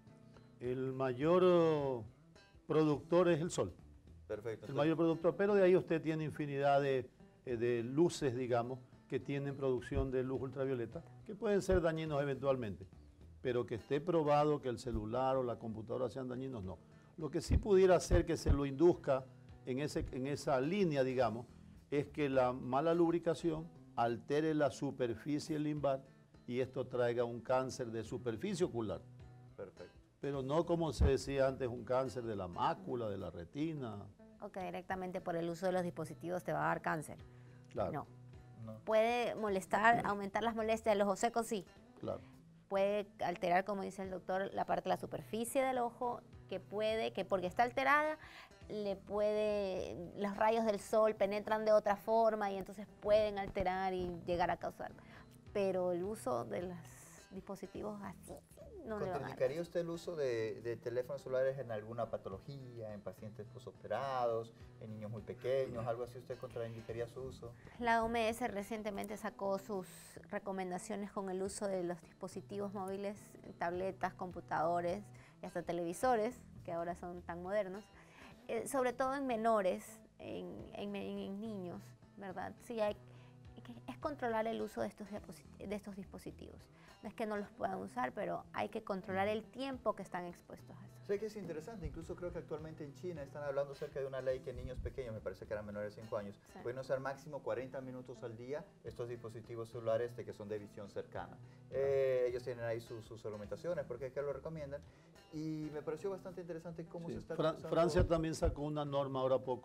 S3: El mayor uh, productor es el sol.
S1: Perfecto.
S3: El mayor productor, pero de ahí usted tiene infinidad de, de luces, digamos, que tienen producción de luz ultravioleta, que pueden ser dañinos eventualmente, pero que esté probado que el celular o la computadora sean dañinos, no. Lo que sí pudiera hacer que se lo induzca en, ese, en esa línea, digamos, es que la mala lubricación altere la superficie limbar y esto traiga un cáncer de superficie ocular.
S1: Perfecto.
S3: Pero no como se decía antes, un cáncer de la mácula, de la retina.
S2: O que directamente por el uso de los dispositivos te va a dar cáncer.
S3: Claro.
S2: No. No. Puede molestar, aumentar las molestias del ojo seco, sí.
S3: Claro.
S2: Puede alterar, como dice el doctor, la parte de la superficie del ojo, que puede, que porque está alterada, le puede, los rayos del sol penetran de otra forma y entonces pueden alterar y llegar a causar. Pero el uso de los dispositivos así no le va a dar.
S1: ¿Contraindicaría usted el uso de, de teléfonos celulares en alguna patología, en pacientes posoperados, en niños muy pequeños, algo así? ¿Usted contraindicaría su uso?
S2: La O M S recientemente sacó sus recomendaciones con el uso de los dispositivos móviles, tabletas, computadores y hasta televisores, que ahora son tan modernos, eh, sobre todo en menores, en, en, en niños, ¿verdad? Sí, hay, es controlar el uso de estos, de estos dispositivos. No es que no los puedan usar, pero hay que controlar el tiempo que están expuestos a eso.
S1: Sé que es interesante, incluso creo que actualmente en China están hablando acerca de una ley que niños pequeños, me parece que eran menores de cinco años, sí, pueden usar máximo cuarenta minutos al día estos dispositivos celulares de que son de visión cercana. Eh, ellos tienen ahí sus, sus argumentaciones, porque es que lo recomiendan, y me pareció bastante interesante cómo
S3: sí.
S1: se está
S3: Fra
S1: usando.
S3: Francia también sacó una norma ahora poco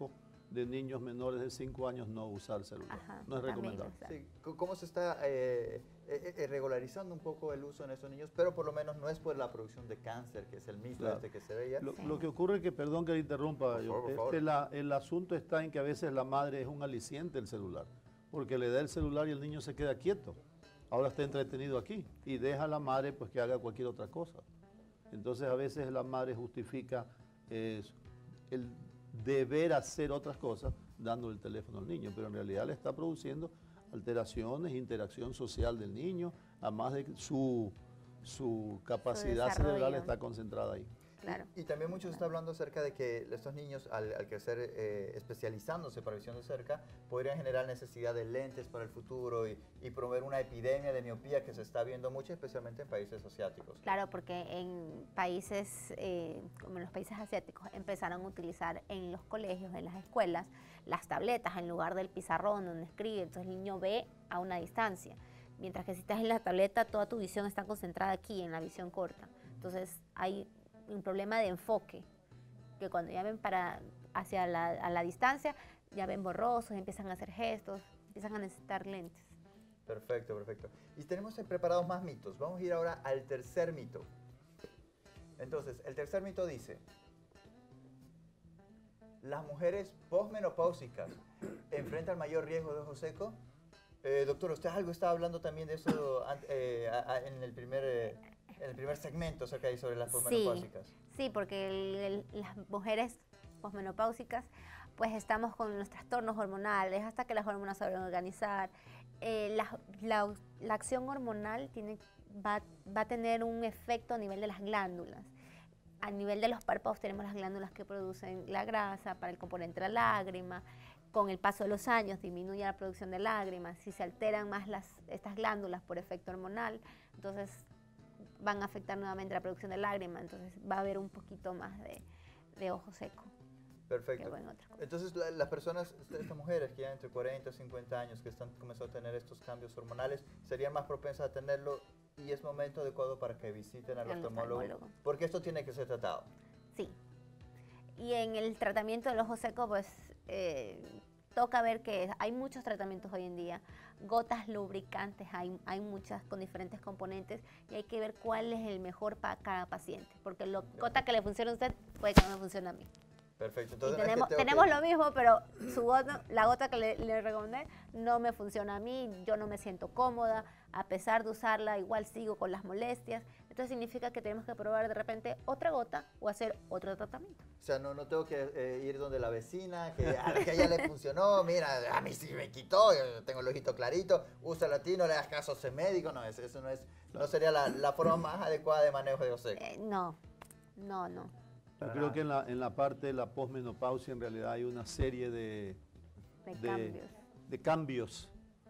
S3: de niños menores de cinco años no usar celular.
S2: Ajá,
S3: no es
S2: también,
S3: recomendable.
S1: Sí, c- ¿cómo se está eh, eh, eh, regularizando un poco el uso en estos niños? Pero por lo menos no es por la producción de cáncer, que es el mito
S3: Claro.
S1: este que se veía.
S3: Lo,
S2: Sí.
S3: lo que ocurre es que, perdón que le interrumpa,
S1: Por
S3: yo,
S1: favor, por
S3: este,
S1: favor.
S3: la- el asunto está en que a veces la madre es un aliciente el celular, porque le da el celular y el niño se queda quieto. Ahora está entretenido aquí y deja a la madre pues que haga cualquier otra cosa. Entonces a veces la madre justifica eh, el deber hacer otras cosas dando el teléfono al niño, pero en realidad le está produciendo alteraciones, interacción social del niño, además de que su, su capacidad cerebral
S2: desarrollo.
S3: está concentrada ahí.
S2: Claro.
S1: Y, y también mucho se está hablando acerca de que estos niños, al, al crecer eh, especializándose para visión de cerca, podrían generar necesidad de lentes para el futuro y, y promover una epidemia de miopía que se está viendo mucho, especialmente en países asiáticos.
S2: Claro, porque en países eh, como los países asiáticos empezaron a utilizar en los colegios, en las escuelas, las tabletas en lugar del pizarrón donde escribe, entonces el niño ve a una distancia. Mientras que si estás en la tableta, toda tu visión está concentrada aquí, en la visión corta. Entonces hay un problema de enfoque, que cuando ya ven para hacia la, a la distancia, ya ven borrosos, empiezan a hacer gestos, empiezan a necesitar lentes.
S1: Perfecto, perfecto. Y tenemos preparados más mitos. Vamos a ir ahora al tercer mito. Entonces, el tercer mito dice: las mujeres posmenopáusicas enfrentan mayor riesgo de ojo seco. Eh, doctor, usted algo estaba hablando también de eso an- eh, a- a- en, el primer, eh, en el primer segmento acerca de sobre las posmenopáusicas.
S2: Sí, sí, porque el- el- las mujeres posmenopáusicas, pues estamos con los trastornos hormonales, hasta que las hormonas se van a organizar. Eh, la, la- la acción hormonal tiene, va, va a tener un efecto a nivel de las glándulas. A nivel de los párpados tenemos las glándulas que producen la grasa para el componente de la lágrima. Con el paso de los años disminuye la producción de lágrimas. Si se alteran más las, estas glándulas por efecto hormonal, entonces van a afectar nuevamente la producción de lágrimas. Entonces va a haber un poquito más de, de ojo seco.
S1: Perfecto.
S2: que bueno, otra cosa.
S1: Entonces, la- las personas, estas mujeres que ya entre cuarenta y cincuenta años que están comenzando a tener estos cambios hormonales, serían más propensas a tenerlo y es momento adecuado para que visiten al
S2: Al
S1: oftalmólogo,
S2: oftalmólogo.
S1: porque esto tiene que ser tratado.
S2: Sí. Y en el tratamiento del ojo seco, pues eh, toca ver que hay muchos tratamientos hoy en día. Gotas lubricantes, hay, hay muchas con diferentes componentes y hay que ver cuál es el mejor para cada paciente. Porque la gota que le funciona a usted puede que no me funcione a mí.
S1: Perfecto.
S2: Y
S1: Entonces, no es que
S2: tenemos,
S1: tengo
S2: tenemos
S1: que-
S2: lo mismo, pero su gota, la gota que le, le recomendé no me funciona a mí, yo no me siento cómoda, a pesar de usarla igual sigo con las molestias. Entonces significa que tenemos que probar de repente otra gota o hacer otro tratamiento.
S1: O sea, no, no tengo que eh, ir donde la vecina, que a, que a ella le funcionó, mira, a mí sí me quitó, yo tengo el ojito clarito, usa latino, no le das caso a ese médico, no, es- eso no, es, no sería la, la forma más adecuada de manejo de ojo seco.
S2: Eh, no, no, no.
S3: Yo
S1: Para
S3: creo
S1: nada.
S3: que en la, en la parte de la posmenopausia en realidad hay una serie de,
S2: De,
S3: de-
S2: cambios.
S3: de cambios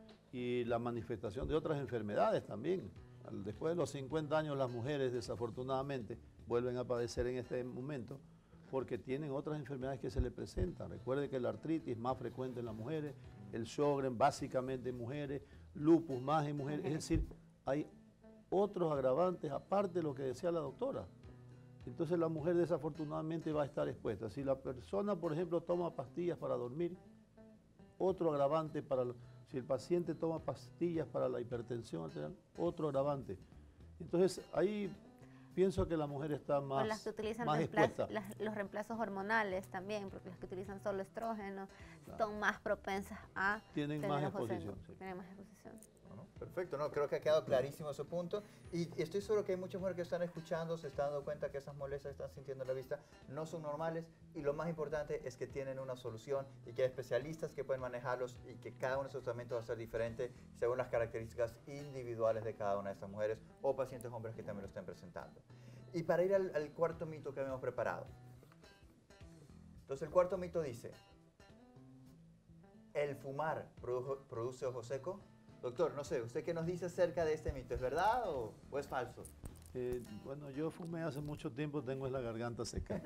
S3: y la manifestación de otras enfermedades también. Al- Después de los cincuenta años las mujeres desafortunadamente vuelven a padecer en este momento porque tienen otras enfermedades que se les presentan. Recuerde que la artritis es más frecuente en las mujeres, el Sjögren básicamente en mujeres, lupus más en mujeres, es decir, hay otros agravantes aparte de lo que decía la doctora. Entonces la mujer desafortunadamente va a estar expuesta. Si la persona, por ejemplo, toma pastillas para dormir, otro agravante para... lo- si el paciente toma pastillas para la hipertensión arterial, otro agravante. Entonces ahí pienso que la mujer está
S2: O
S3: más,
S2: las que utilizan
S3: más
S2: reemplaz-
S3: expuesta.
S2: las- los reemplazos hormonales también, porque las que utilizan solo estrógeno
S3: Claro.
S2: son más propensas a
S3: Tienen
S2: tener
S3: más
S2: ojo seco.
S3: exposición, sí.
S2: Tienen más exposición.
S1: Bueno, perfecto, no, creo que ha quedado clarísimo ese punto y estoy seguro que hay muchas mujeres que están escuchando, se están dando cuenta que esas molestias que están sintiendo en la vista no son normales y lo más importante es que tienen una solución y que hay especialistas que pueden manejarlos y que cada uno de esos tratamientos va a ser diferente según las características individuales de cada una de estas mujeres o pacientes hombres que también lo estén presentando. Y para ir al, al cuarto mito que habíamos preparado. Entonces el cuarto mito dice: ¿el fumar produ- produce ojo seco? Doctor, no sé, ¿usted qué nos dice acerca de este mito? ¿Es verdad o, o es falso?
S3: Eh, bueno, yo fumé hace mucho tiempo, tengo la garganta seca.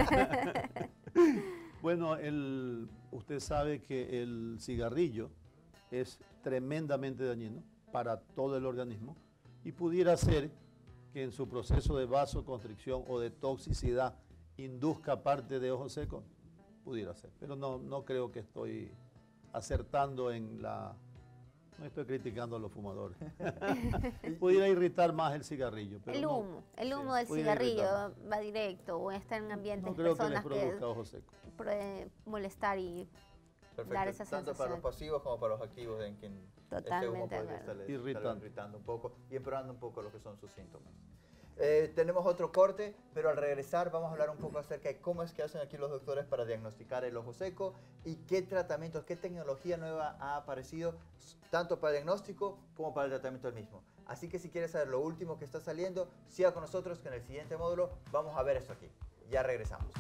S3: Bueno, el, usted sabe que el cigarrillo es tremendamente dañino para todo el organismo y pudiera ser que en su proceso de vasoconstricción o de toxicidad induzca parte de ojo seco. pudiera ser. Pero no, no creo que estoy acertando en la... No estoy criticando a los fumadores. Pudiera irritar más el cigarrillo. Pero
S2: el humo,
S3: no,
S2: el humo
S3: sí,
S2: del cigarrillo va directo o está en ambientes
S3: no creo
S2: personas
S3: que les produzca ojo seco.
S2: puede molestar y
S1: Perfecto.
S2: dar esa
S1: Tanto
S2: sensación.
S1: para los pasivos como para los activos en quien
S2: Totalmente
S1: este humo
S2: de
S1: podría
S2: acuerdo.
S1: estarle,
S3: Irritante.
S1: estarle irritando un poco y empeorando un poco lo que son sus síntomas. Eh, tenemos otro corte, pero al regresar vamos a hablar un poco acerca de cómo es que hacen aquí los doctores para diagnosticar el ojo seco y qué tratamientos, qué tecnología nueva ha aparecido tanto para el diagnóstico como para el tratamiento del mismo. Así que si quieres saber lo último que está saliendo, siga con nosotros que en el siguiente módulo vamos a ver esto aquí. Ya regresamos.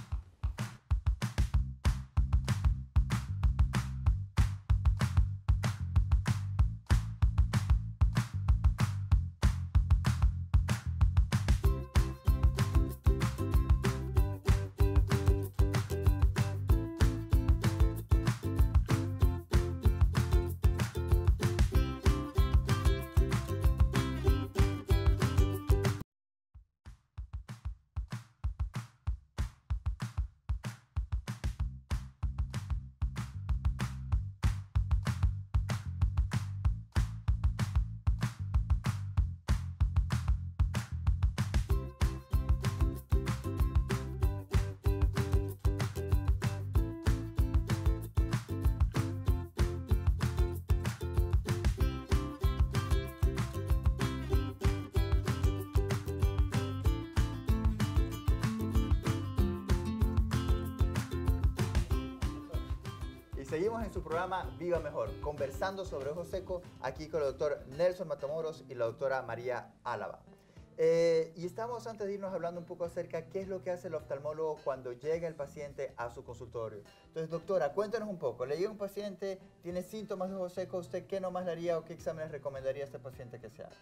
S1: Seguimos en su programa Viva Mejor, conversando sobre ojo seco, aquí con el doctor Nelson Matamoros y la doctora María Álava. Eh, y estamos antes de irnos hablando un poco acerca de qué es lo que hace el oftalmólogo cuando llega el paciente a su consultorio. Entonces, doctora, cuéntanos un poco. Le llega un paciente, tiene síntomas de ojo seco, ¿usted qué nomás le haría o qué exámenes recomendaría a este paciente que se haga?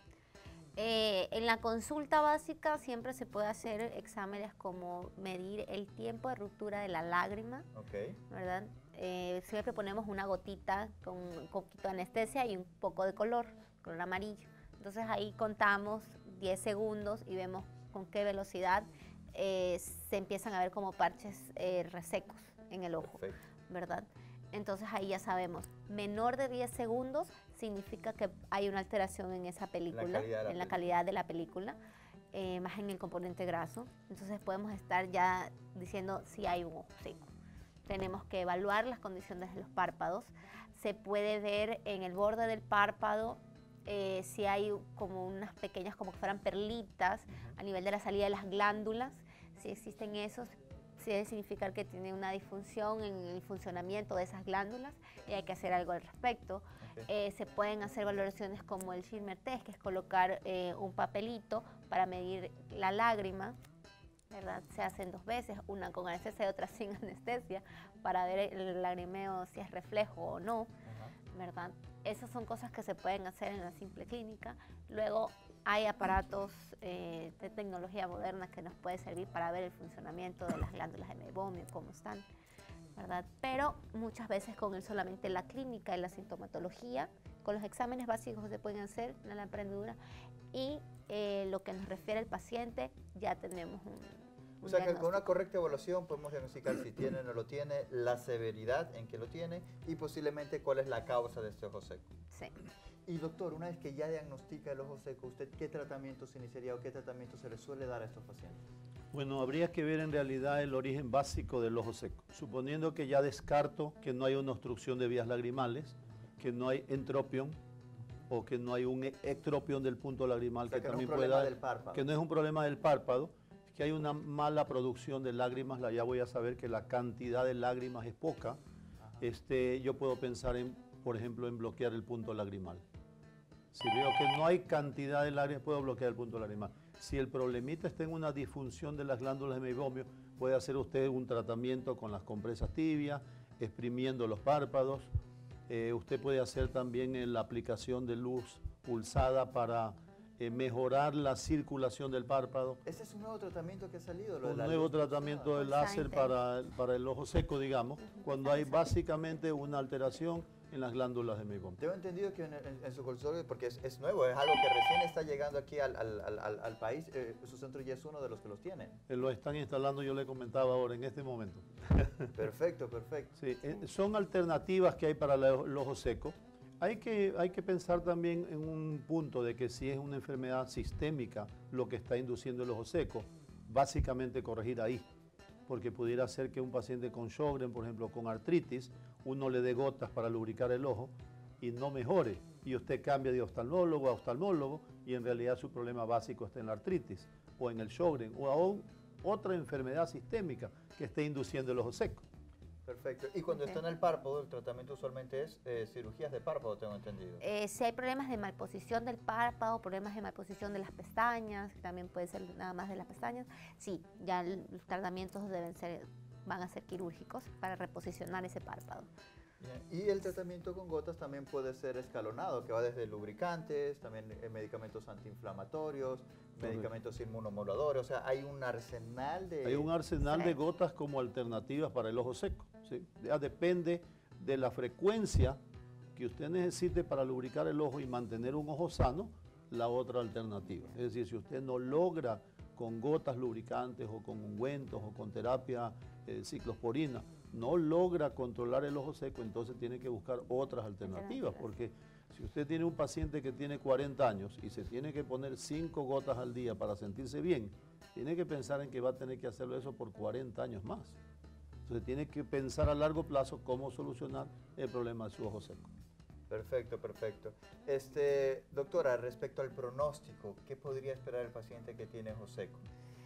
S2: Eh, en la consulta básica siempre se puede hacer exámenes como medir el tiempo de ruptura de la lágrima,
S1: okay.
S2: ¿verdad? Eh, siempre ponemos una gotita con un poquito de anestesia y un poco de color, color amarillo. Entonces ahí contamos diez segundos y vemos con qué velocidad eh, se empiezan a ver como parches eh, resecos en el ojo,
S1: Perfecto.
S2: ¿verdad? Entonces ahí ya sabemos, menor de diez segundos significa que hay una alteración en esa película,
S1: la
S2: en la calidad de la película, eh, más en el componente graso. Entonces podemos estar ya diciendo si hay un ojo seco. Tenemos que evaluar las condiciones de los párpados. Se puede ver en el borde del párpado eh, si hay como unas pequeñas, como que fueran perlitas a nivel de la salida de las glándulas. Si existen esos, sí debe significar que tiene una disfunción en el funcionamiento de esas glándulas y hay que hacer algo al respecto. Okay. Eh, se pueden hacer valoraciones como el Schirmer test, que es colocar eh, un papelito para medir la lágrima, ¿verdad? Se hacen dos veces, una con anestesia y otra sin anestesia, para ver el lagrimeo si es reflejo o no, uh-huh. ¿verdad? Esas son cosas que se pueden hacer en la simple clínica. Luego hay aparatos eh, de tecnología moderna que nos puede servir para ver el funcionamiento de las glándulas de meiomio, cómo están, ¿verdad? Pero muchas veces con el solamente la clínica y la sintomatología, con los exámenes básicos que se pueden hacer en la emprendedura y eh, lo que nos refiere el paciente, ya tenemos un, un
S1: O sea que con una correcta evaluación podemos diagnosticar si tiene o no lo tiene, la severidad en que lo tiene y posiblemente cuál es la causa de este ojo seco.
S2: Sí.
S1: Y doctor, una vez que ya diagnostica el ojo seco, ¿usted qué tratamiento se iniciaría o qué tratamiento se le suele dar a estos pacientes?
S3: Bueno, habría que ver en realidad el origen básico del ojo seco. Suponiendo que ya descarto que no hay una obstrucción de vías lagrimales, que no hay entropión o que no hay un ectropión del punto lagrimal,
S1: o sea,
S3: que,
S1: que
S3: también
S1: no es un
S3: puede
S1: problema
S3: dar,
S1: del párpado.
S3: que no es un problema del párpado, que hay una mala producción de lágrimas, ya voy a saber que la cantidad de lágrimas es poca. Este, yo puedo pensar en, por ejemplo, en bloquear el punto lagrimal. Si veo que no hay cantidad de lágrimas, puedo bloquear el punto lagrimal. Si el problemita está en una disfunción de las glándulas de meiomio, puede hacer usted un tratamiento con las compresas tibias, exprimiendo los párpados. Eh, usted puede hacer también la aplicación de luz pulsada para eh, mejorar la circulación del párpado.
S1: ¿Ese es un nuevo tratamiento que ha salido? Lo de
S3: Un
S1: la
S3: nuevo
S1: luz
S3: tratamiento de láser para, para el ojo seco, digamos, cuando hay básicamente una alteración en las glándulas de Meibomian.
S1: Tengo entendido que en, en, en su consultorio, porque es, es nuevo, es algo que recién está llegando aquí al, al, al, al país, eh, su centro ya es uno de los que los tienen.
S3: Eh, lo están instalando, yo le comentaba ahora, en este momento.
S1: Perfecto, perfecto.
S3: Sí, eh, son alternativas que hay para el, el ojo seco. Hay que, hay que pensar también en un punto de que si es una enfermedad sistémica lo que está induciendo el ojo seco, básicamente corregir ahí, porque pudiera ser que un paciente con Sjögren, por ejemplo, con artritis, uno le dé gotas para lubricar el ojo y no mejore, y usted cambia de oftalmólogo a oftalmólogo y en realidad su problema básico está en la artritis, o en el Sjögren, o aún otra enfermedad sistémica que esté induciendo el ojo seco.
S1: Perfecto. Y cuando está en el párpado, el tratamiento usualmente es eh, cirugías de párpado, tengo entendido.
S2: Eh, si hay problemas de malposición del párpado, problemas de malposición de las pestañas, que también puede ser nada más de las pestañas, sí, ya los tratamientos deben ser, van a ser quirúrgicos para reposicionar ese párpado.
S1: Bien. Y el tratamiento con gotas también puede ser escalonado, que va desde lubricantes, también eh, medicamentos antiinflamatorios, Correcto. medicamentos inmunomoduladores, o sea, hay un arsenal de...
S3: Hay un arsenal sí. de gotas como alternativas para el ojo seco, ¿sí? Ya depende de la frecuencia que usted necesite para lubricar el ojo y mantener un ojo sano, la otra alternativa. Es decir, si usted no logra con gotas lubricantes o con ungüentos o con terapia eh, ciclosporina, no logra controlar el ojo seco, entonces tiene que buscar otras alternativas, porque si usted tiene un paciente que tiene cuarenta años y se tiene que poner cinco gotas al día para sentirse bien, tiene que pensar en que va a tener que hacerlo eso por cuarenta años más. Entonces tiene que pensar a largo plazo cómo solucionar el problema de su ojo seco.
S1: Perfecto, perfecto. Este, doctora, respecto al pronóstico, ¿qué podría esperar el paciente que tiene ojo seco?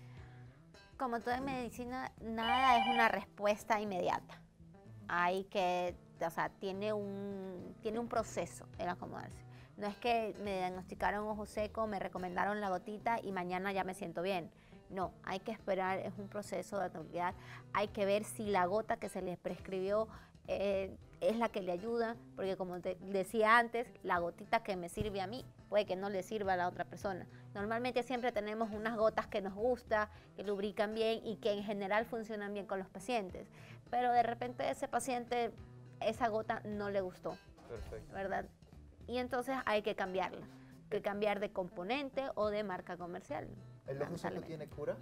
S2: Como todo en medicina, nada es una respuesta inmediata. Hay que, o sea, tiene un, tiene un proceso el acomodarse. No es que me diagnosticaron ojo seco, me recomendaron la gotita y mañana ya me siento bien. No, hay que esperar, es un proceso de autoridad. Hay que ver si la gota que se les prescribió eh, es la que le ayuda, porque como te decía antes, la gotita que me sirve a mí puede que no le sirva a la otra persona. Normalmente siempre tenemos unas gotas que nos gusta, que lubrican bien y que en general funcionan bien con los pacientes, pero de repente ese paciente, esa gota no le gustó,
S1: Perfecto.
S2: ¿verdad? Y entonces hay que cambiarla, hay que cambiar de componente o de marca comercial.
S1: ¿El ojo seco tiene cura?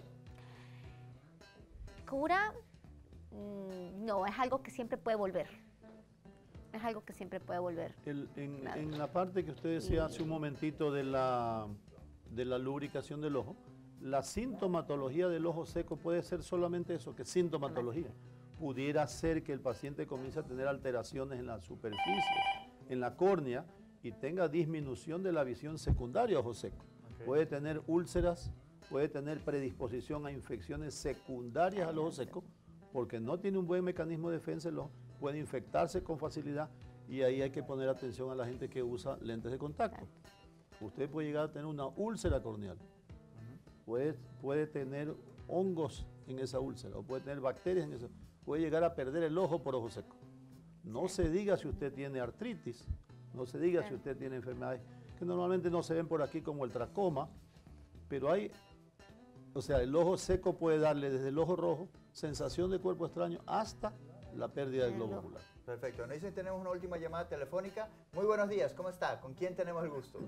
S2: ¿Cura? Mm, no, es algo que siempre puede volver. Es algo que siempre puede volver.
S3: El, en,
S2: claro.
S3: en la parte que usted decía hace un momentito de la, de la lubricación del ojo, la sintomatología del ojo seco puede ser solamente eso, que es sintomatología. Pudiera ser que el paciente comience a tener alteraciones en la superficie, en la córnea, y tenga disminución de la visión secundaria a ojo seco. Okay. Puede tener úlceras, puede tener predisposición a infecciones secundarias al ojo seco, porque no tiene un buen mecanismo de defensa el ojo, puede infectarse con facilidad, y ahí hay que poner atención a la gente que usa lentes de contacto. Usted puede llegar a tener una úlcera corneal, uh-huh. puede, puede tener hongos en esa úlcera, o puede tener bacterias en esa, puede llegar a perder el ojo por ojo seco. No se diga si usted tiene artritis, no se diga si usted tiene enfermedades que normalmente no se ven por aquí como el tracoma, pero hay, o sea, el ojo seco puede darle desde el ojo rojo, sensación de cuerpo extraño, hasta la pérdida del globo ocular.
S1: Perfecto. Nos dicen que tenemos una última llamada telefónica. Muy buenos días, ¿cómo está? ¿Con quién tenemos el gusto?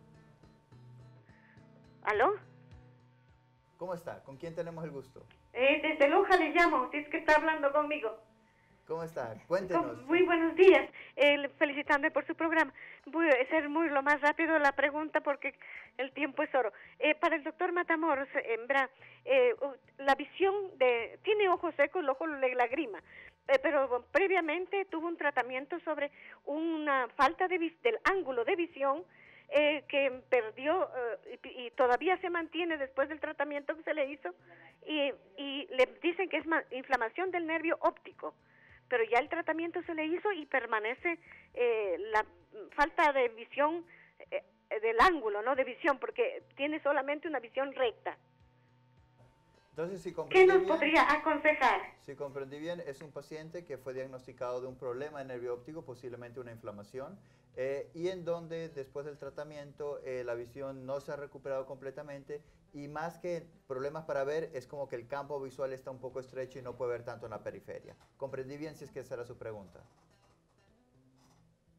S7: ¿Aló?
S1: ¿Cómo está? ¿Con quién tenemos el gusto?
S7: Eh, desde Loja le llamo, usted es que está hablando conmigo.
S1: ¿Cómo está? Cuéntenos.
S7: Muy buenos días, eh, felicitándome por su programa. Voy a ser muy lo más rápido la pregunta porque el tiempo es oro. Eh, para el doctor Matamoros, eh, eh, la visión de... Tiene ojos secos, el ojo le lagrima, eh, pero previamente tuvo un tratamiento sobre una falta de vis del ángulo de visión eh, que perdió eh, y, y todavía se mantiene después del tratamiento que se le hizo y, y le dicen que es inflamación del nervio óptico. Pero ya el tratamiento se le hizo y permanece eh, la falta de visión eh, del ángulo, ¿no? De visión, porque tiene solamente una visión recta.
S1: Entonces, si
S7: ¿Qué nos
S1: bien,
S7: podría aconsejar?
S1: Si comprendí bien, es un paciente que fue diagnosticado de un problema de nervio óptico, posiblemente una inflamación, eh, y en donde después del tratamiento eh, la visión no se ha recuperado completamente, y más que problemas para ver, es como que el campo visual está un poco estrecho y no puede ver tanto en la periferia. ¿Comprendí bien si es que esa era su pregunta?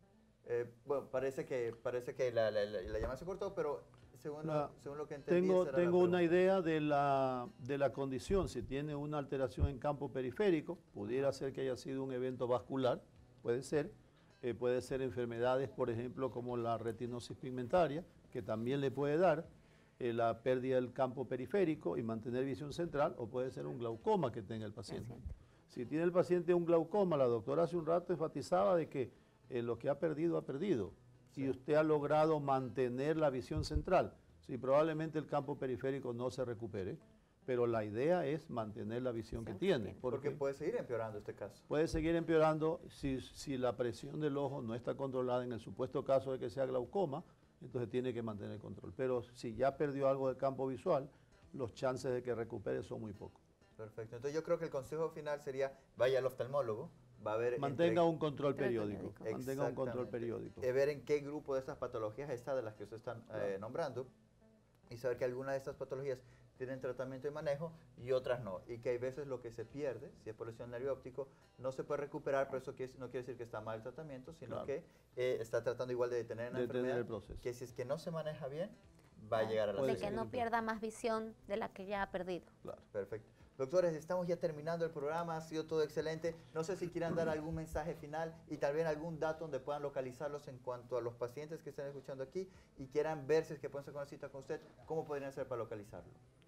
S1: Eh, bueno, parece que, parece que la, la, la, la llamada se cortó, pero según,
S3: La,
S1: lo, según lo que entendí...
S3: Tengo, tengo una idea de la, de la condición. Si tiene una alteración en campo periférico, pudiera ser que haya sido un evento vascular, puede ser. Eh, puede ser enfermedades, por ejemplo, como la retinosis pigmentaria, que también le puede dar eh, la pérdida del campo periférico y mantener visión central, o puede ser un glaucoma que tenga el paciente. Si tiene el paciente un glaucoma, la doctora hace un rato enfatizaba de que eh, lo que ha perdido, ha perdido. Sí. Y usted ha logrado mantener la visión central. Sí, probablemente el campo periférico no se recupere, pero la idea es mantener la visión sí, que tiene.
S1: Porque, porque puede seguir empeorando este caso.
S3: Puede seguir empeorando si, si la presión del ojo no está controlada en el supuesto caso de que sea glaucoma, entonces tiene que mantener el control. Pero si ya perdió algo del campo visual, los chances de que recupere son muy pocos.
S1: Perfecto. Entonces yo creo que el consejo final sería, vaya al oftalmólogo, va a ver...
S3: Mantenga entre... un control periódico. Mantenga un control periódico.
S1: De ver en qué grupo de estas patologías está, de las que usted está claro. eh, nombrando, y saber que alguna de estas patologías tienen tratamiento y manejo y otras no. Y que hay veces lo que se pierde, si es por lesión nervio óptico, no se puede recuperar, pero eso no quiere decir que está mal el tratamiento, sino claro. que eh, está tratando igual de detener la enfermedad, el proceso. Que si es que no se maneja bien, va a llegar a la
S2: De que no pierda más visión de la que ya ha perdido.
S1: Claro. Perfecto. Doctores, estamos ya terminando el programa, ha sido todo excelente. No sé si quieran dar algún mensaje final y tal vez algún dato donde puedan localizarlos en cuanto a los pacientes que estén escuchando aquí y quieran ver si es que pueden hacer una cita con usted, ¿cómo podrían hacer para localizarlo?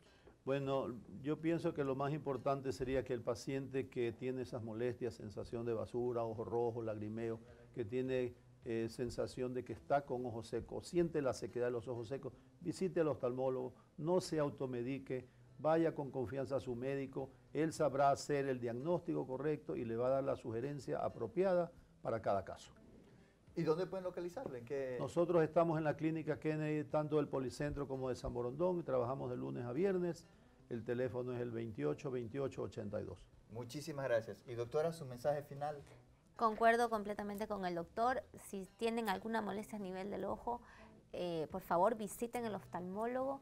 S3: Bueno, yo pienso que lo más importante sería que el paciente que tiene esas molestias, sensación de basura, ojo rojo, lagrimeo, que tiene eh, sensación de que está con ojos secos, siente la sequedad de los ojos secos, visite al oftalmólogo, no se automedique, vaya con confianza a su médico, él sabrá hacer el diagnóstico correcto y le va a dar la sugerencia apropiada para cada caso.
S1: ¿Y dónde pueden localizarlo? ¿En qué?
S3: Nosotros estamos en la clínica Kennedy, tanto del Policentro como de San Borondón, y trabajamos de lunes a viernes. El teléfono es el veintiocho, veintiocho, ochenta y dos.
S1: Muchísimas gracias. Y doctora, su mensaje final.
S2: Concuerdo completamente con el doctor. Si tienen alguna molestia a nivel del ojo, eh, por favor visiten el oftalmólogo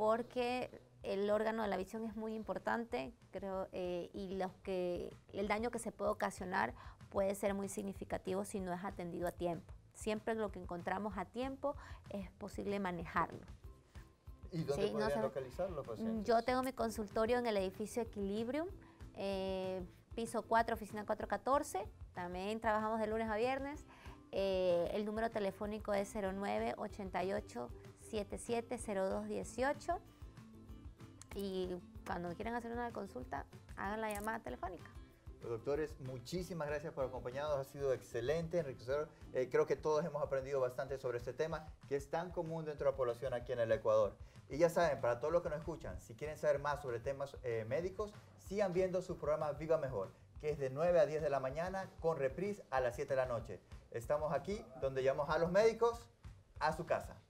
S2: porque el órgano de la visión es muy importante, creo, eh, y los que, el daño que se puede ocasionar puede ser muy significativo si no es atendido a tiempo. Siempre lo que encontramos a tiempo es posible manejarlo.
S1: ¿Y dónde sí, podrían no localizar los pacientes?
S2: Yo tengo mi consultorio en el edificio Equilibrium, eh, piso cuatro, oficina cuatro catorce. También trabajamos de lunes a viernes. Eh, el número telefónico es cero nueve, ochenta y ocho, setenta y siete, cero dos dieciocho. Y cuando quieran hacer una consulta, hagan la llamada telefónica.
S1: Los doctores, muchísimas gracias por acompañarnos, ha sido excelente, enriquecedor. Eh, creo que todos hemos aprendido bastante sobre este tema, que es tan común dentro de la población aquí en el Ecuador. Y ya saben, para todos los que nos escuchan, si quieren saber más sobre temas eh, médicos, sigan viendo su programa Viva Mejor, que es de nueve a diez de la mañana, con reprise a las siete de la noche. Estamos aquí donde llevamos a los médicos a su casa.